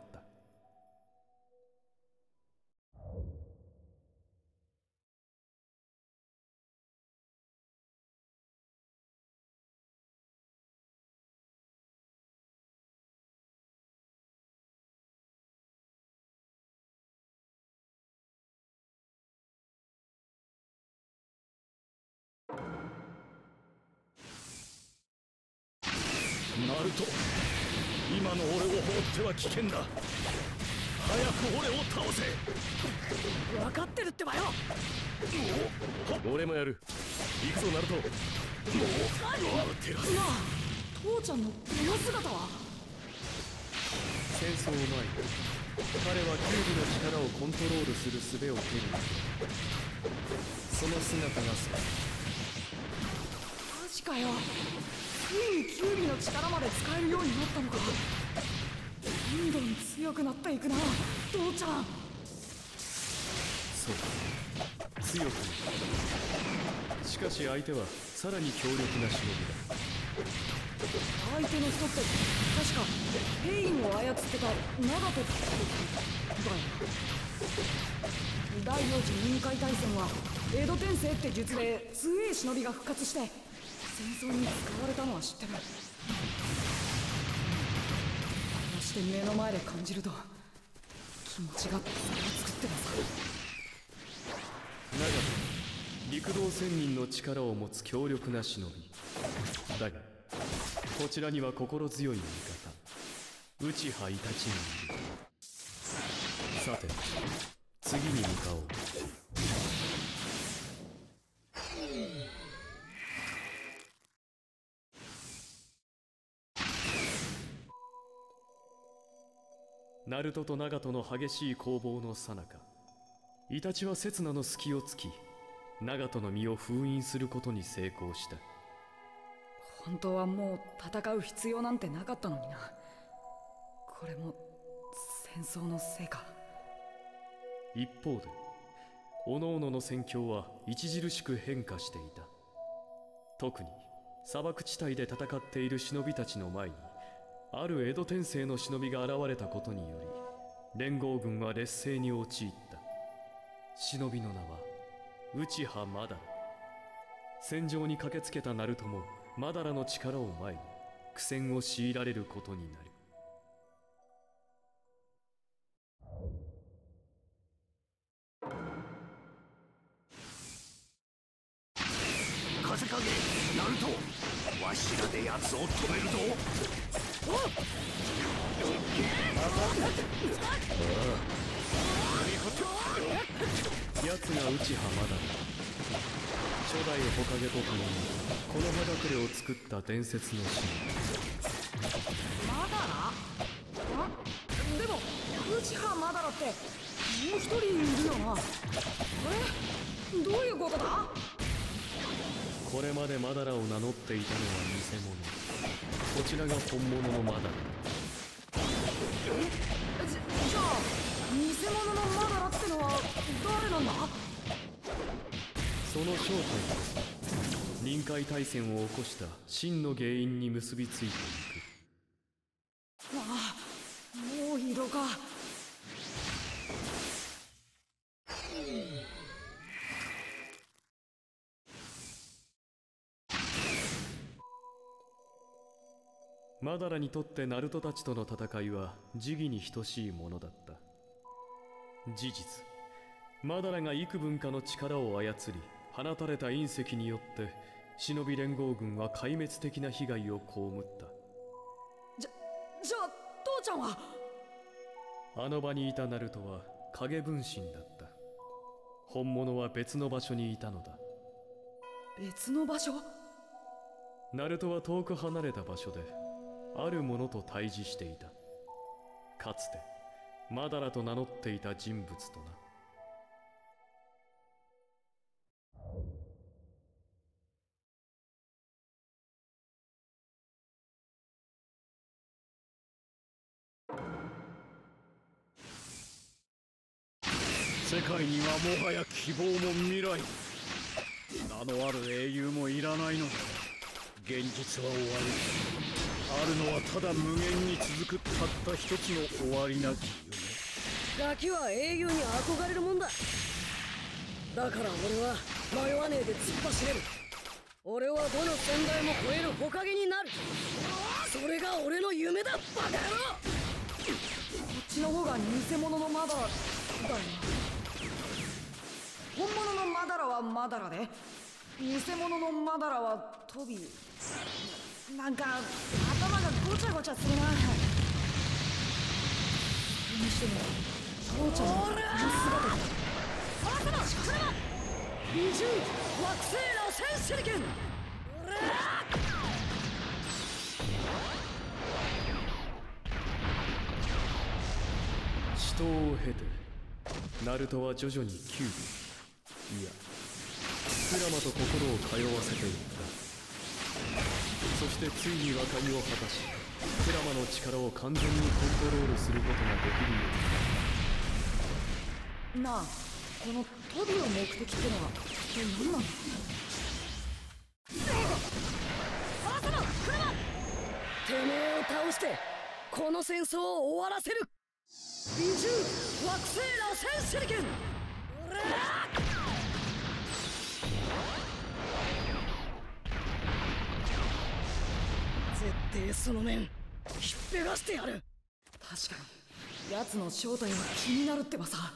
ナルト、今の俺を放っては危険だ。早く俺を倒せ。 分かってるってばよ。 俺もやる。行くぞナルト。 テラス。なあ、父ちゃんのこの姿は。 戦争前に彼はキュービの力をコントロールする術を手に入れ、その姿がさ。 マジかよ。ついにキュービの力まで使えるようになったのか。どんどん強くなっていくな、父ちゃん。 そう、強くなる。しかし相手はさらに強力な忍びだ。 相手の人って確かペインを操ってたナガトってだよ。第四次忍界大戦は江戸転生って術で強い忍びが復活して戦争に使われたのは知ってる。こうして目の前で感じると気持ちがざわつくってばさ。 ナガト、陸道仙人の力を持つ強力な忍びだが、こちらには心強い味方内葉イタチがいる。さて次に向かおう。ナルトとナガトの激しい攻防の最中、イタチは刹那の隙を突きナガトの身を封印することに成功した。 本当はもう戦う必要なんてなかったのにな。これも戦争のせいか。 一方で各々の戦況は著しく変化していた。特に砂漠地帯で戦っている忍びたちの前にある江戸天聖の忍びが現れたことにより、連合軍は劣勢に陥った。忍びの名は内葉マダラ。戦場に駆けつけたナルトもマダラの力を前に苦戦を強いられることになる。 風影、ナルト、わしらで奴を止めるぞ。 奴が内葉マダラ、初代火影と共にこの葉隠れを作った伝説の神。 マダラ？あ？でも内葉マダラってもう一人いるよな。え？どういうことだ？ これまでマダラを名乗っていたのは偽物。こちらが本物のマダラ。 え？じ, じゃあ偽物のマダラってのは誰なんだ？ その正体こそ臨界大戦を起こした真の原因に結びついていく。 ああ、もう移動か。 マダラにとってナルトたちとの戦いは時義に等しいものだった。事実、マダラが幾分かの力を操り放たれた隕石によって忍び連合軍は壊滅的な被害を被った。 じゃ、じゃあ父ちゃんは？ あの場にいたナルトは影分身だった。本物は別の場所にいたのだ。 別の場所？ ナルトは遠く離れた場所であるものと対峙していた。かつてマダラと名乗っていた人物とな。 世界にはもはや希望も未来、名のある英雄もいらないのだ。現実は終わり、あるのはただ無限に続くたった一つの終わりなき夢。ガキは英雄に憧れるもんだ。だから俺は迷わねえで突っ走れる。俺はどの先代も超える火影になる。それが俺の夢だ、バカ野郎。 こっちの方が偽物のマダラだよな。本物のマダラはマダラで、偽物のマダラはトビ。なんか頭がごちゃごちゃするな。それにしても父ちゃんのこの姿だ。 バカだ、車美獣惑星螺旋手裏剣。 死闘を経てナルトは徐々にキューブ、いやクラマと心を通わせていった。そしてついに和解を果たし、クラマの力を完全にコントロールすることができるようになった。なあ、このトビの目的ってのは一体何なの？ バカだ、車てめえを倒してこの戦争を終わらせる。美獣惑星螺旋手裏剣。絶対その面ひっぺがしてやる。 確かに奴の正体は気になるってばさ。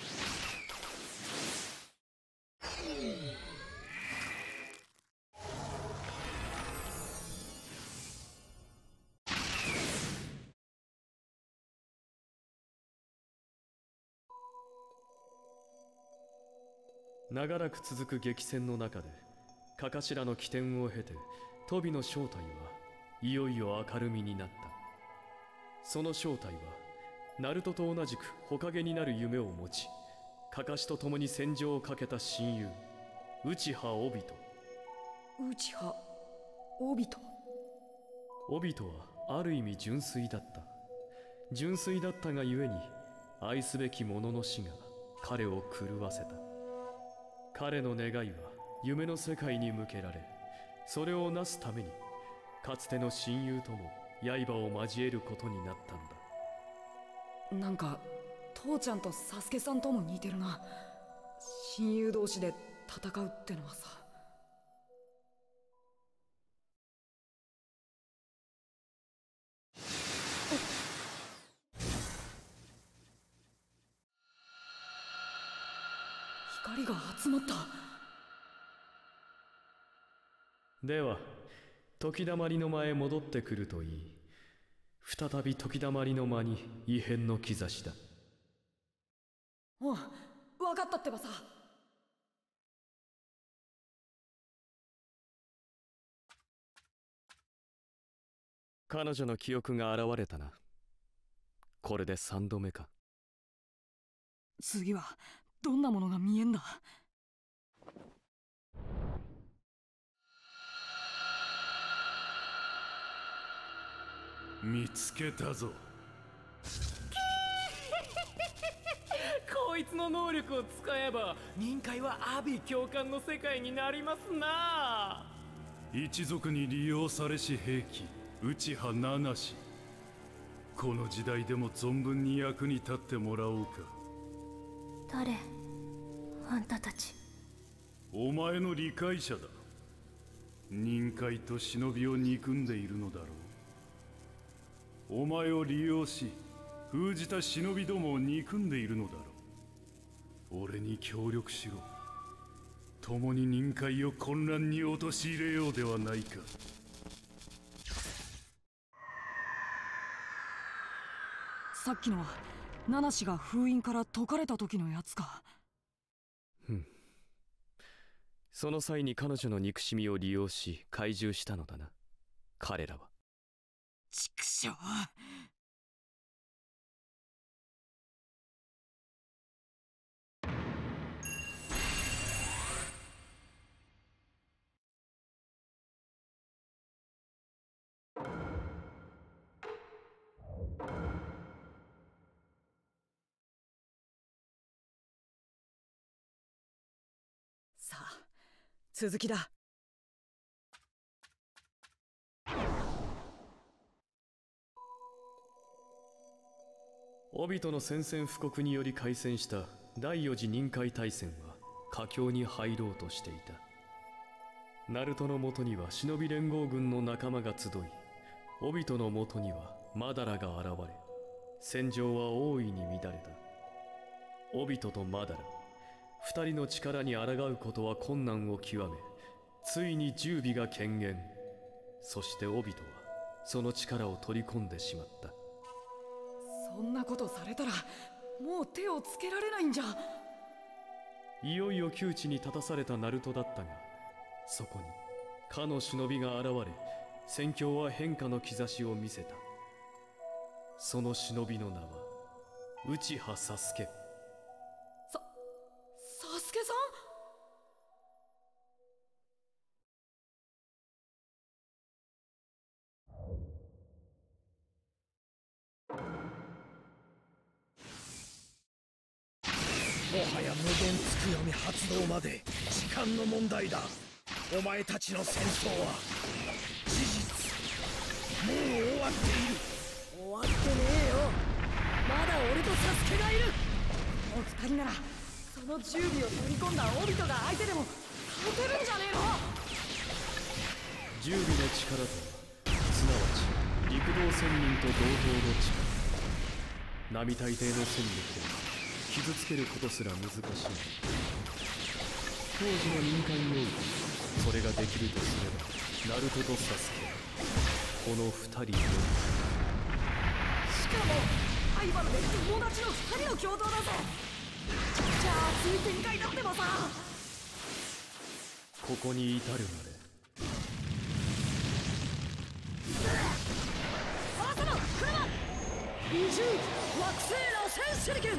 長らく続く激戦の中でカカシラの起点を経てトビの正体はいよいよ明るみになった。その正体はナルトと同じく火影になる夢を持ち、カカシと共に戦場をかけた親友内葉オビト。 内葉オビト。 オビトはある意味純粋だった。純粋だったがゆえに愛すべき者の死が彼を狂わせた。 彼の願いは夢の世界に向けられ、それをなすためにかつての親友とも刃を交えることになったんだ。 なんか父ちゃんとサスケさんとも似てるな。親友同士で戦うってのはさ。光が集まった。 では時だまりの間へ戻ってくるといい。再び時だまりの間に異変の兆しだ。 おう、分かったってばさ。 彼女の記憶が現れたな。これで三度目か。 次はどんなものが見えんだ。 見つけたぞ。 こいつの能力を使えば任界は阿鼻教官の世界になりますな。 一族に利用されし兵器内派七氏、この時代でも存分に役に立ってもらおうか。 誰？あんたたち。 お前の理解者だ。任界と忍びを憎んでいるのだろう。お前を利用し封じた忍びどもを憎んでいるのだろう。俺に協力しろ。共に任界を混乱に陥れようではないか。 さっきのは七氏が封印から解かれた時のやつか。 ふん。その際に彼女の憎しみを利用し懐柔したのだな、彼らは。 畜生。さあ、続きだ。 帯との宣戦布告により開戦した第四次任界大戦は佳境に入ろうとしていた。ナルトのもとには忍び連合軍の仲間が集い、帯とのもとにはマダラが現れ、戦場は大いに乱れた。帯ととマダラ、二人の力に抗うことは困難を極め、ついに十尾が権限。そして帯とはその力を取り込んでしまった。 そんなことされたらもう手をつけられないんじゃ。 いよいよ窮地に立たされたナルトだったが、そこにかの忍びが現れ、戦況は変化の兆しを見せた。その忍びの名は内葉サスケ。 さ、サスケさん？ もはや無限つくよみ発動まで時間の問題だ。お前たちの戦争は事実もう終わっている。 終わってねえよ。まだ俺とサスケがいる。 お二人ならその十尾を取り込んだオビトが相手でも勝てるんじゃねえの。 十尾の力とはすなわち陸道仙人と同等の力。並大抵の戦力では傷つけることすら難しい。当時の任界においてそれができるとすれば、ナルトとサスケ、この二人のみ。 しかもライバルで友達の二人の共闘だぜ。じゃあ熱い展開だってばさ。 ここに至るまであその車二重惑星螺旋手裏剣。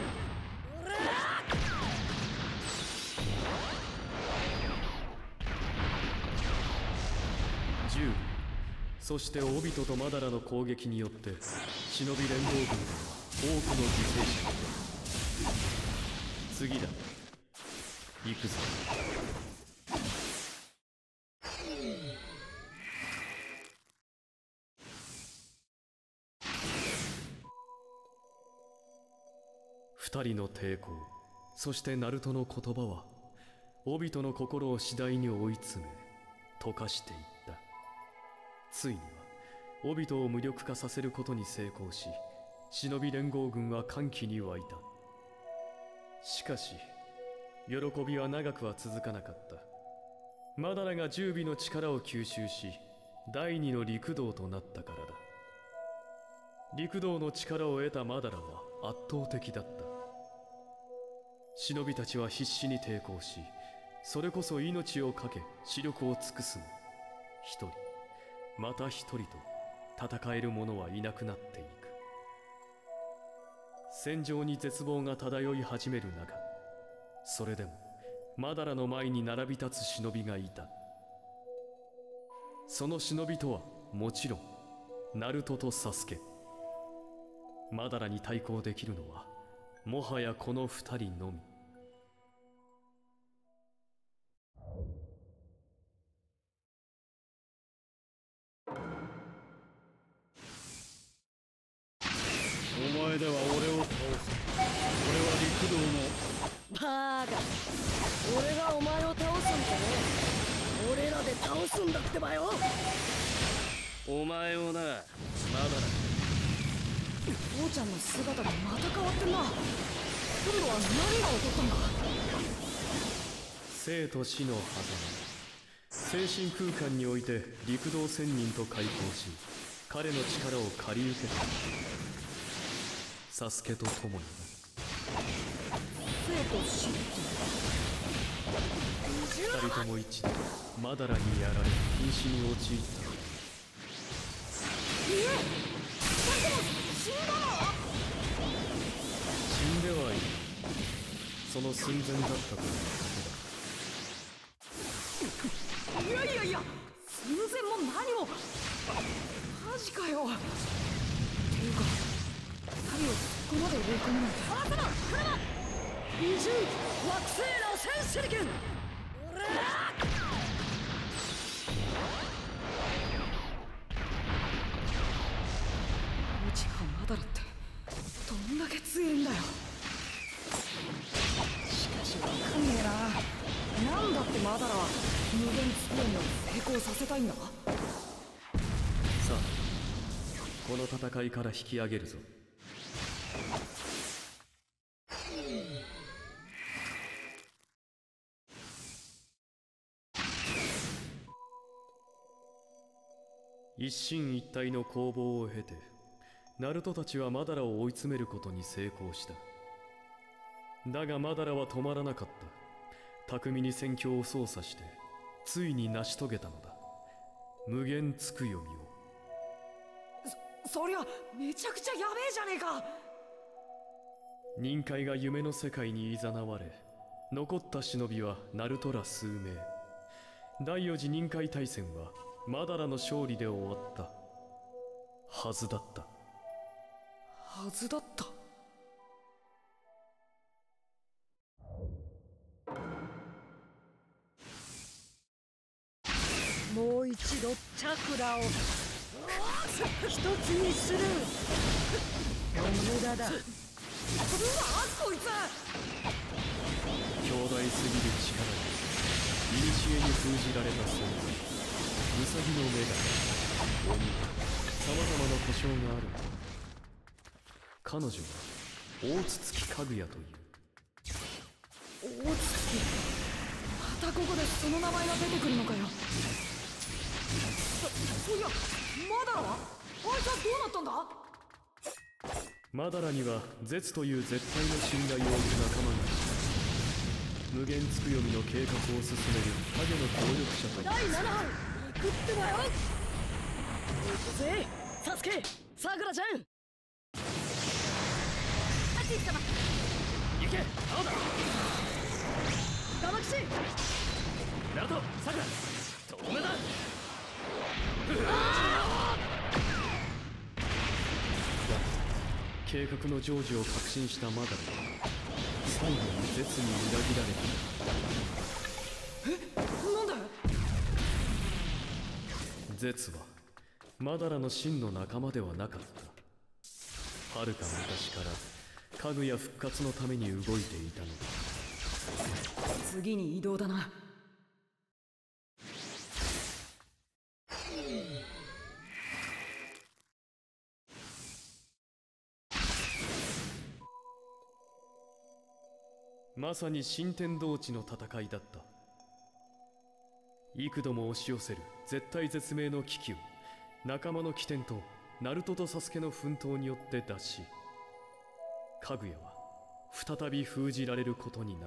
十尾、そしてオビトとマダラの攻撃によって忍び連合軍では多くの犠牲者が出た。次だ、行くぞ。 二人の抵抗、そしてナルトの言葉はオビトの心を次第に追い詰め溶かしていった。ついにはオビトを無力化させることに成功し、忍び連合軍は歓喜に沸いた。しかし喜びは長くは続かなかった。マダラが十尾の力を吸収し、第二の陸道となったからだ。陸道の力を得たマダラは圧倒的だった。忍びたちは必死に抵抗し、それこそ命を懸け死力を尽くすも、一人また一人と戦える者はいなくなっていく。戦場に絶望が漂い始める中、それでもマダラの前に並び立つ忍びがいた。その忍びとはもちろんナルトとサスケ。マダラに対抗できるのはもはやこの二人のみ。 お前では俺を倒す。俺は陸道のバーカ、俺がお前を倒すんじゃねえ。俺らで倒すんだってばよ。 お前をな、まだだ。 父ちゃんの姿がまた変わってんな。今度は何が起こったんだ。 生と死の狭間、精神空間において陸道仙人と開口し、彼の力を借り受けた。サスケと共にな。 生と死って二人とも一度マダラにやられ瀕死に陥った。 えっ、死んだの？ 死んではいる。その寸前だったというだけだ。 いやいやいや、寸前も何も。マジかよ。っていうか二人をここまで追い込むなんて。あったな、車。 美獣惑星螺旋手裏剣。うらうちがマダラってどんだけ強いんだよ。しかしわかんねえな。なんだってマダラは無限つくよみを成功させたいんだ。さあ、この戦いから引き上げるぞ。一進一退の攻防を経て、ナルトたちはマダラを追い詰めることに成功した。だがマダラは止まらなかった。巧みに戦況を操作してついに成し遂げたのだ、無限つくよみを。 そ、そりゃめちゃくちゃやべえじゃねえか。 忍界が夢の世界に誘われ、残った忍びはナルトら数名。第四次忍界大戦はマダラの勝利で終わったはずだった。 はずだった。 もう一度チャクラを一つにする。無駄だ。うわ、 こいつ強大すぎる力に古に封じられた存在。ウサギの目が鬼、さまざまな故障がある。彼女は大筒木かぐやという。 大筒木、またここでその名前が出てくるのかよ。そ、そういやマダラはあいつはどうなったんだ。 マダラにはゼツという絶対の信頼を置く仲間がいた。無限つくよみの計画を進める影の協力者という。 だいなな班行くってばよ。行くぜサスケ、さくらちゃん。 アチ様行け、青だ。 ガマキシ、 ナルト、さくら、とどめだ。 計画の成就を確信したマダラは最後にゼツに裏切られた。 え、なんで。 ゼツはマダラの真の仲間ではなかった。はるか昔からかぐや復活のために動いていたのだ。 次に移動だな。 まさに新天道地の戦いだった。幾度も押し寄せる絶体絶命の危機を仲間の起点とナルトとサスケの奮闘によって脱し、かぐやは再び封じられることになった。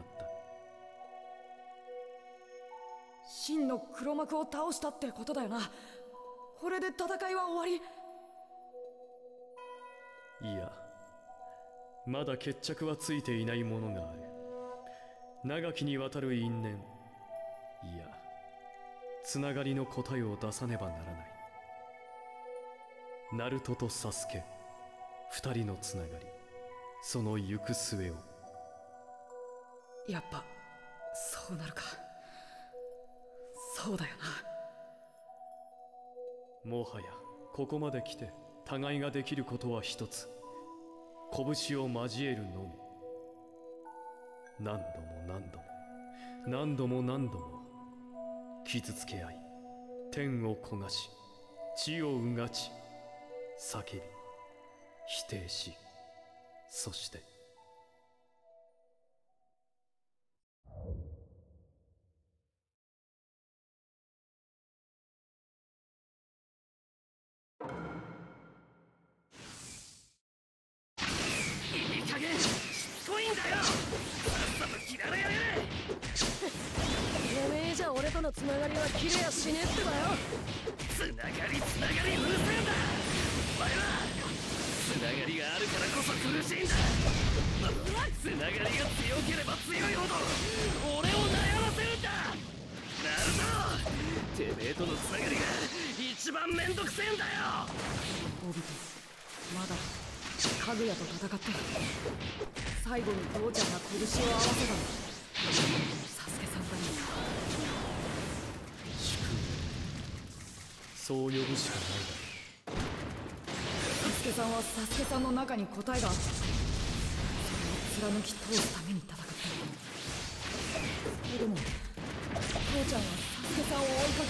真の黒幕を倒したってことだよな。これで戦いは終わり？ いや、まだ決着はついていないものがある。長きにわたる因縁、いやつながりの答えを出さねばならない。ナルトとサスケ、二人のつながり、その行く末を。 やっぱそうなるか。そうだよな。もはやここまで来て互いができることは一つ、拳を交えるのみ。何度も何度も何度も何度も傷つけ合い、天を焦がし地をうがち、叫び否定し、そしていい加減しつこいんだよ。さっさと切られやがれ。てめえじゃ俺とのつながりは切れやしねえってばよ。つながりつながりうるせえんだ。お前はつながりがあるからこそ苦しいんだ。つながりが強ければ強いほど俺を悩ませるんだ。なるほど、てめえとのつながりが一番めんどくせえんだよ。 オビト、まだかぐやと戦って最後に父ちゃんが拳を合わせたのサスケさんだね。 祝そう呼ぶしかないだろう。 サスケさんはサスケさんの中に答えがあった。それを貫き通すために戦ってる。それでも父ちゃんはサスケさんを追いかけ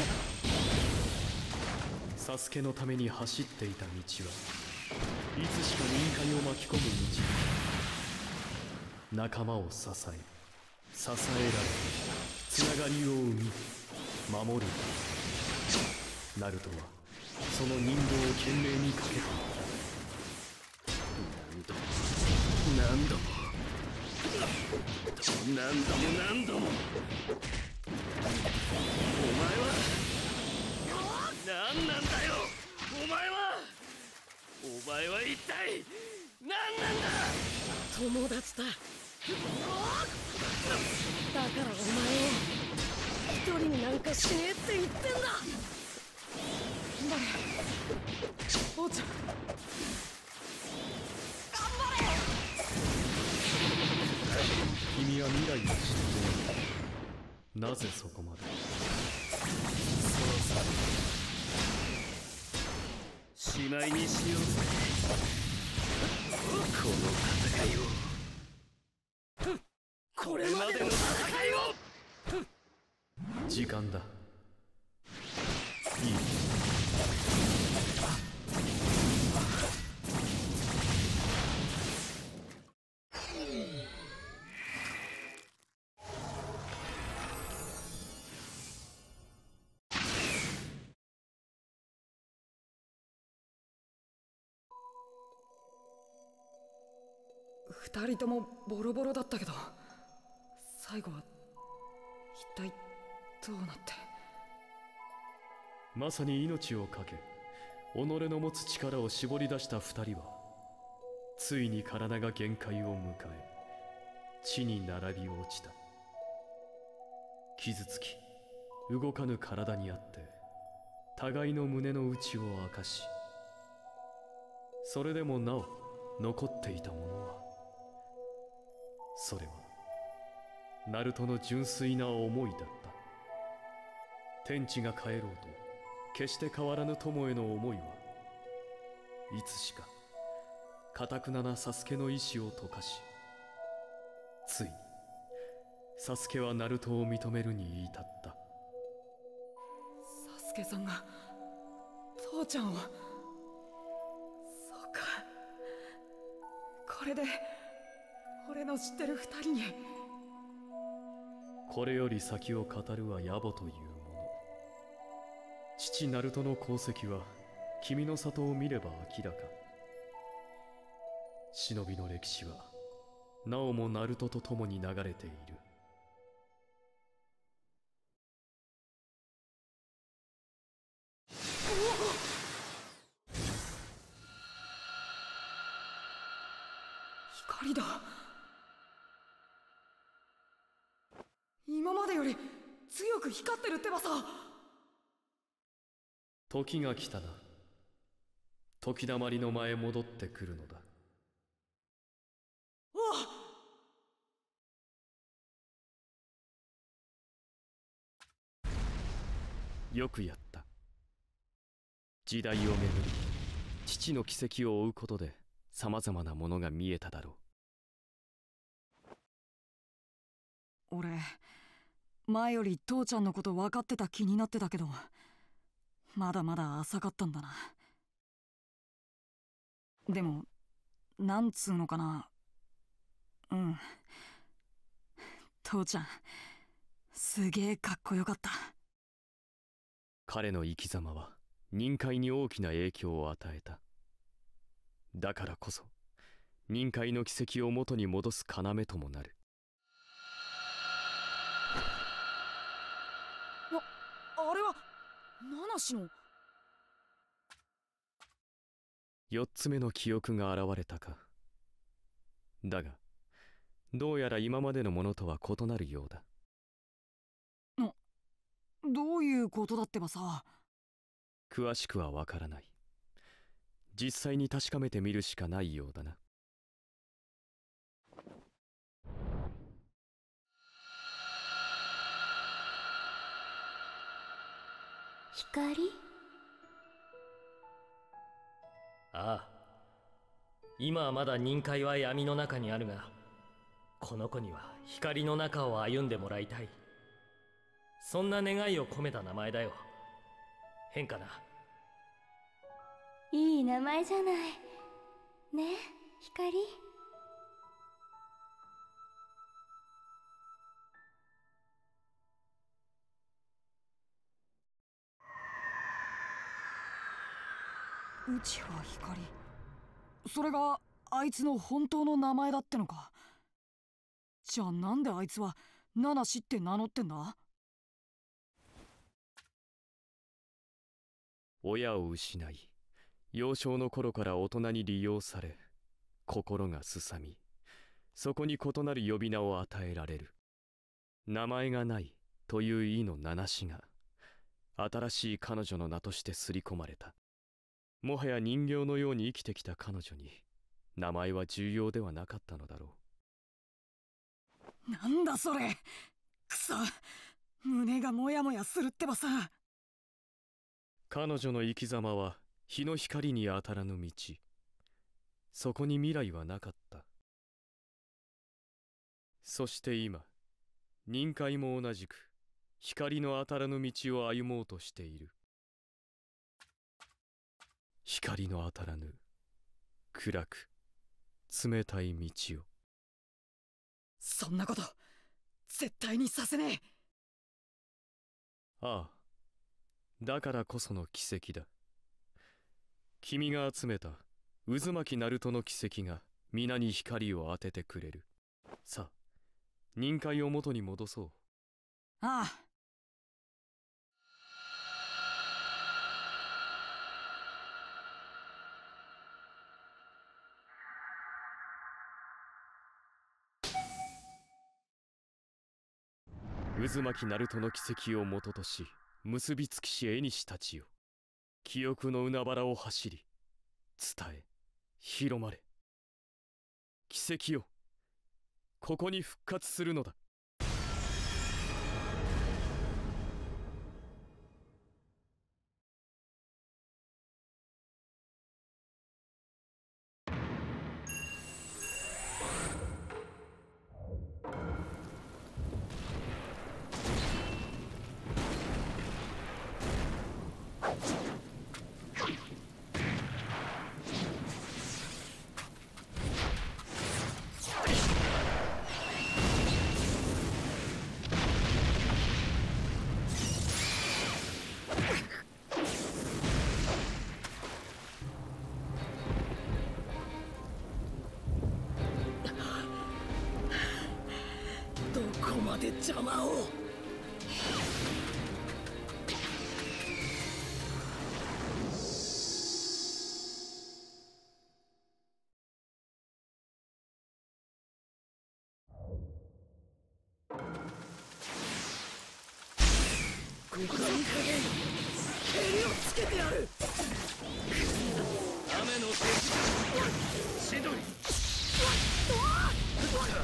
た。 サスケのために走っていた道はいつしか臨界を巻き込む道。仲間を支え支えられつながりを生み守る。ナルトはその人道を懸命にかけていった。何度も何度も何度も何度も。お前は何なんだよ。お前はお前は一体何なんだ。 友達だ。だからお前を一人になんかしねえって言ってんだ。 頑張れ父ちゃん、頑張れ。 君は未来を知っている。なぜそこまで。そうさ、 しまいにしようぜこの戦いを。これまでの戦いを。 時間だ。いい。 二人ともボロボロだったけど最後は一体どうなって。 まさに命を懸け己の持つ力を絞り出した二人はついに体が限界を迎え地に並び落ちた。傷つき動かぬ体にあって互いの胸の内を明かし、それでもなお残っていたものは、それはナルトの純粋な思いだった。天地が変えろうと決して変わらぬ友への思いはいつしか頑くななサスケの意志を溶かしついにサスケはナルトを認めるに言い至った。 サスケさんが父ちゃんを。そうか、これで俺の知ってる二人に。 これより先を語るは野暮というもの。父ナルトの功績は君の里を見れば明らか。忍びの歴史はなおもナルトと共に流れている。 光だ。今までより強く光ってるってばさ。 時が来たな。時だまりの前へ戻ってくるのだ。 おう。 よくやった。時代を巡り父の軌跡を追うことでさまざまなものが見えただろう。俺前より父ちゃんのこと分かってた気になってたけど、まだまだ浅かったんだな。でもなんつうのかな、うん、父ちゃんすげえかっこよかった。 彼の生き様は忍界に大きな影響を与えた。だからこそ忍界の軌跡を元に戻す要ともなる。 あ、あれは七種の。 四つ目の記憶が現れたか。だがどうやら今までのものとは異なるようだ。 どういうことだってばさ。 詳しくはわからない。実際に確かめてみるしかないようだな。 光？ ああ、今はまだ忍界は闇の中にあるが、この子には光の中を歩んでもらいたい。そんな願いを込めた名前だよ。変かな。 いい名前じゃない。ね、光。 内葉光。それがあいつの本当の名前だってのか。じゃあなんであいつは七子って名乗ってんだ。 親を失い幼少の頃から大人に利用され、心がすさみ、そこに異なる呼び名を与えられる。名前がないという意の七子が新しい彼女の名として刷り込まれた。もはや人形のように生きてきた彼女に名前は重要ではなかったのだろう。なんだそれ。くそ、胸がモヤモヤするってばさ。 彼女の生き様は日の光に当たらぬ道。そこに未来はなかった。そして今、忍界も同じく光の当たらぬ道を歩もうとしている。光の当たらぬ暗く冷たい道を。 そんなこと絶対にさせねえ。 ああ、だからこその奇跡だ。君が集めた渦巻きナルトの奇跡が皆に光を当ててくれる。さあ、忍界を元に戻そう。 ああ。 渦巻きナルトの奇跡を元とし結びつきし縁たちよ、記憶の海原を走り伝え広まれ。奇跡よ、ここに復活するのだ。 ここいい加減蹴りをつけてやる。 雨の手千鳥この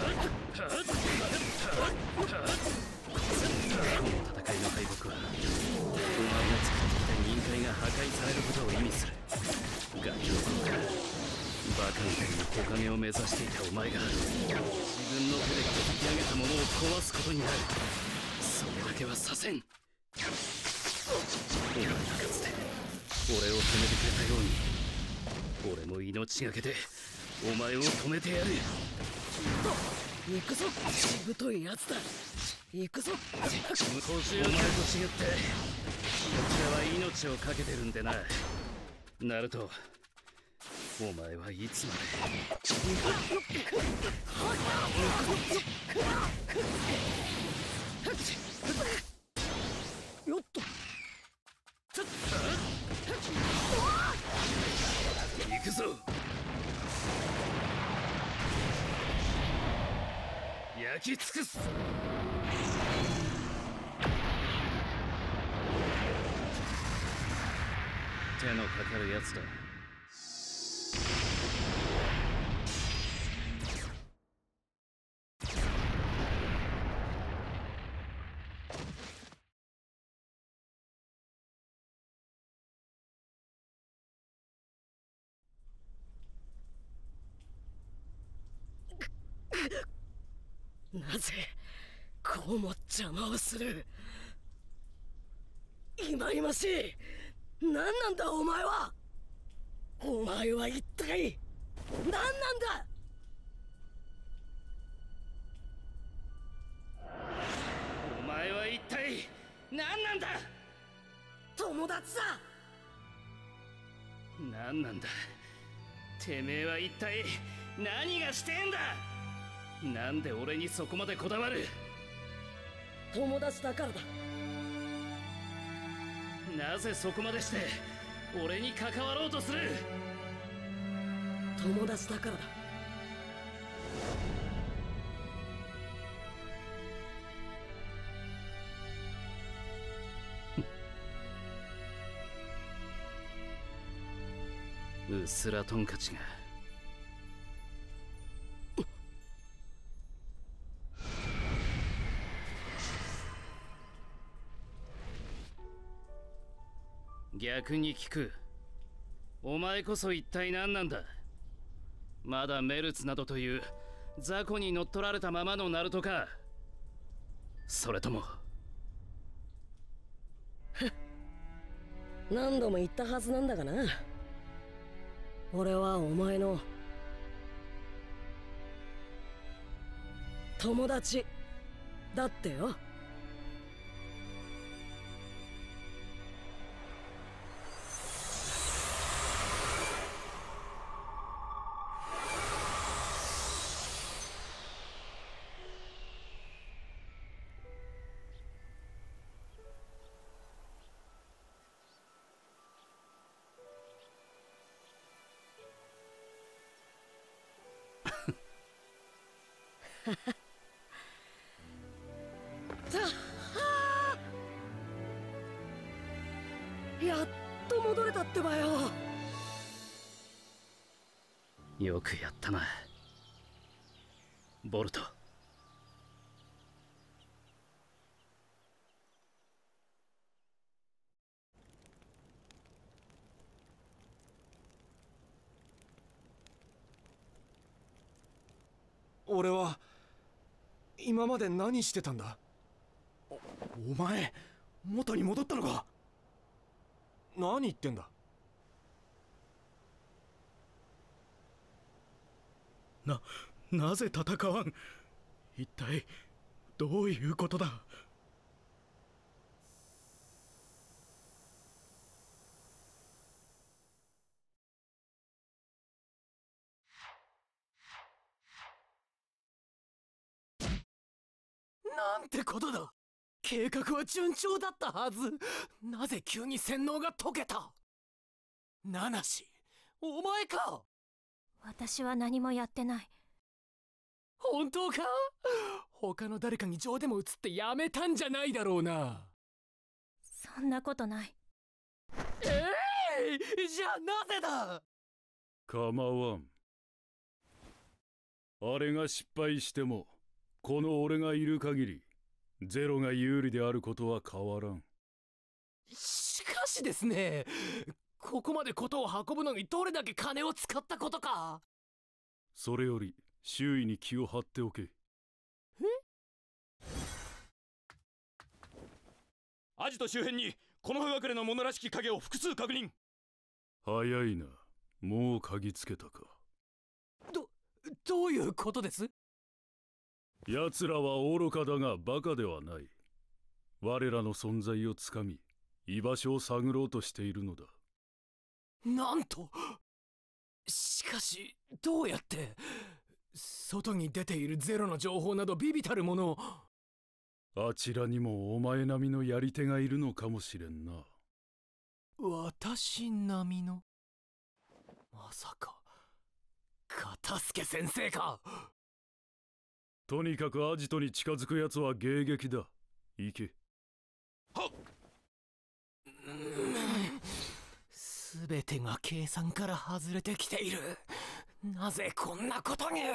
戦いの敗北はお前が作ってきた忍界が破壊されることを意味する。ガキの頃からバカみたいに木陰を目指していたお前が自分の手で築き上げたものを壊すことになる。それだけはさせん。お前がかつて俺を止めてくれたように俺も命がけでお前を止めてやる。 行くぞ、しぶといやつだ。行くぞ。 お前と違ってこちらは命をかけてるんでな。ナルト、お前はいつまで。よっと。 行くぞ。焼き尽くす。手のかかるやつだ。 なぜこうも邪魔をする。いまいましい。何なんだお前は。お前は一体何なんだ。 お前は一体何なんだ。 友達だ。 何なんだ。てめえは一体何がしてんだ。なんで俺にそこまでこだわる。 友達だからだ。 なぜそこまでして俺に関わろうとする。 友達だからだ。 うっすらトンカチが逆に聞く。お前こそ一体何なんだ。まだメルツなどという雑魚に乗っ取られたままのナルトか。それとも何度も言ったはずなんだがな。俺はお前の友達だってよ。やっと戻れたってばよ。 よくやったなボルト。 俺は今まで何してたんだ。お、お前元に戻ったのか。何言ってんだ。 な、なぜ戦わん。一体どういうことだ。 なんてことだ。計画は順調だったはず。なぜ急に洗脳が解けた。ナナシ、お前か。 私は何もやってない。 本当か。他の誰かに情でも移ってやめたんじゃないだろうな。 そんなことない。 ええー、じゃあなぜだ。 構わん。あれが失敗してもこの俺がいる限りゼロが有利であることは変わらん。 しかしですね、ここまで事を運ぶのにどれだけ金を使ったことか。 それより周囲に気を張っておけ。 え？アジト周辺にこの葉隠れの者らしき影を複数確認。 早いな、もう嗅ぎつけたか。 ど、どういうことです？ 奴らは愚かだがバカではない。我らの存在をつかみ居場所を探ろうとしているのだ。 なんと。しかしどうやって。外に出ているゼロの情報など微々たるものを。 あちらにもお前並みのやり手がいるのかもしれんな。 私並みの。まさか片付先生か。 とにかくアジトに近づくやつは迎撃だ。行け。 はっ。すべてが計算から外れてきている。なぜこんなことに。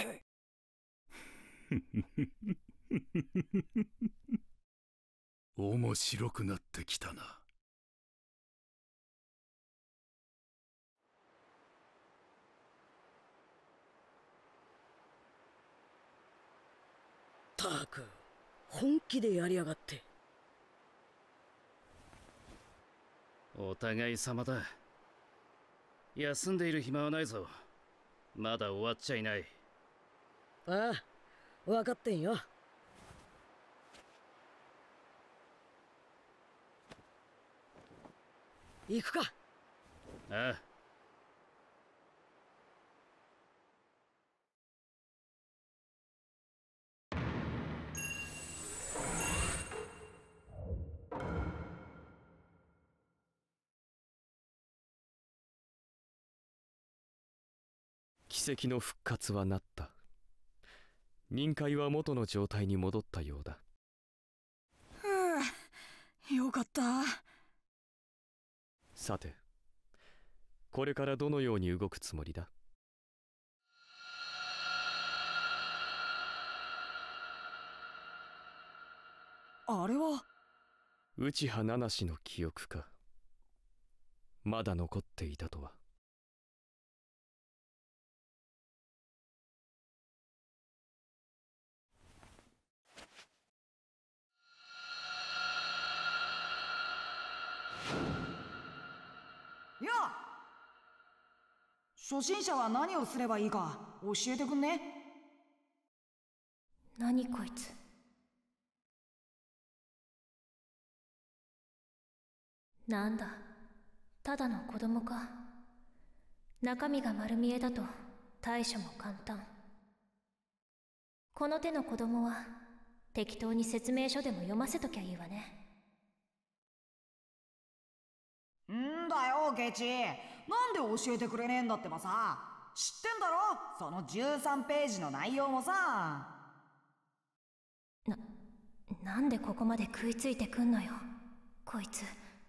面白くなってきたな。 ったく本気でやりやがって。 お互い様だ。休んでいる暇はないぞ。まだ終わっちゃいない。 ああ、分かってんよ。行くか。 ああ。 奇跡の復活はなった。任界は元の状態に戻ったようだ。 はあ、よかった。 さて、これからどのように動くつもりだ？ あれは内葉七氏の記憶か。まだ残っていたとは。 やあ、初心者は何をすればいいか教えてくんね。 何こいつ。なんだ、ただの子供か。中身が丸見えだと対処も簡単。この手の子供は適当に説明書でも読ませときゃいいわね。 んだよケチ、なんで教えてくれねえんだってばさ。知ってんだろそのじゅうさんページの内容もさ。 な、なんでここまで食いついてくんのよこいつ。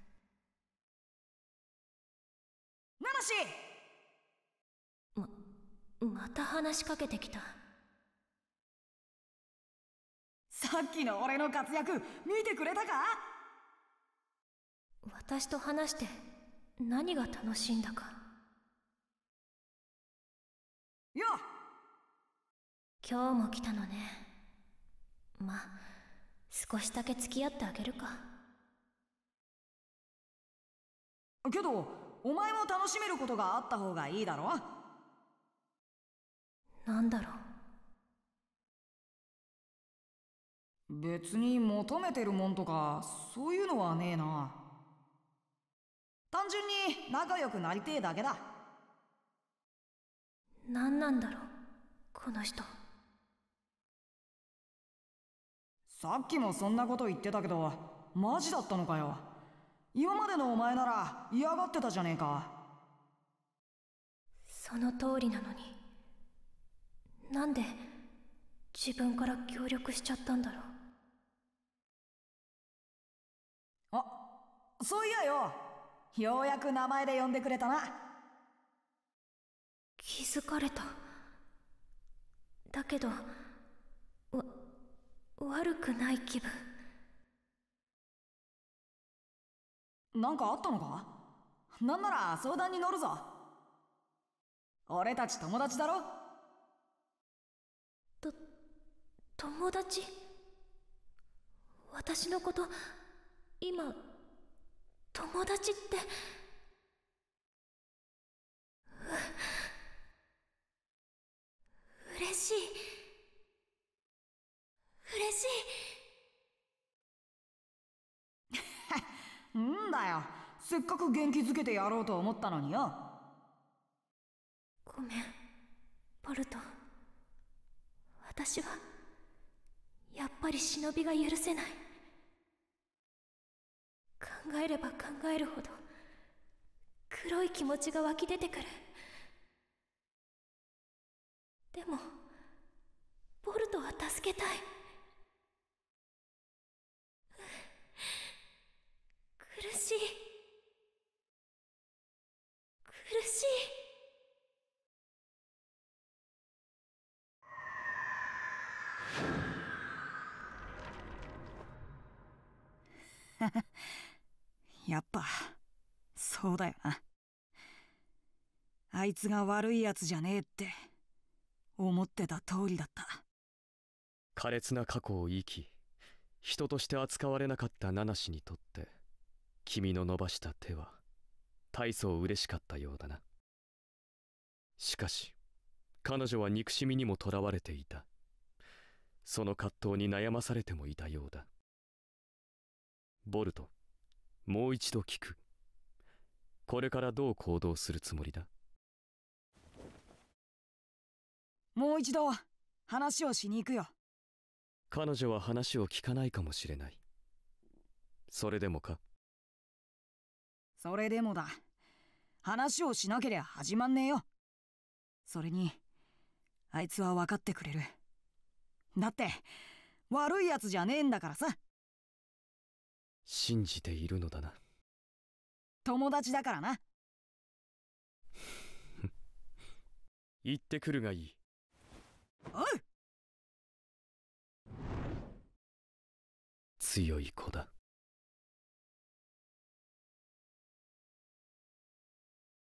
ナナシ、 ま、また話しかけてきた。 さっきの俺の活躍見てくれたか。 私と話して何が楽しいんだか。 よっ、 今日も来たのね。まあ少しだけ付き合ってあげるか。 けどお前も楽しめることがあった方がいいだろ。 なんだろう。別に求めてるもんとかそういうのはねえな。単純に仲良くなりてえだけだ。 何なんだろうこの人。 さっきもそんなこと言ってたけどマジだったのかよ。今までのお前なら嫌がってたじゃねえか。 その通りなのになんで自分から協力しちゃったんだろう。 あ、 そういやよ、ようやく名前で呼んでくれたな。 気づかれた。だけどわ悪くない気分。 なんかあったのか？なんなら相談に乗るぞ。俺たち友達だろ？ と友達？私のこと今友達って。う嬉しい嬉しい。 んだよ、せっかく元気づけてやろうと思ったのによ。 ごめんボルト。私はやっぱり忍びが許せない。考えれば考えるほど黒い気持ちが湧き出てくる。でもボルトは助けたい。苦しい苦しい。 やっぱそうだよな。あいつが悪いやつじゃねえって思ってた通りだった。 苛烈な過去を生き、人として扱われなかったナナシにとって君の伸ばした手は大層嬉しかったようだな。しかし彼女は憎しみにもとらわれていた。その葛藤に悩まされてもいたようだ。ボルト、もう一度聞く。これからどう行動するつもりだ？ もう一度話をしに行くよ。 彼女は話を聞かないかもしれない。それでもか？ それでもだ。話をしなけりゃ始まんねえよ。それにあいつは分かってくれる。だって悪いやつじゃねえんだからさ。 信じているのだな。 友達だからな。 行ってくるがいい。 おう。 強い子だ。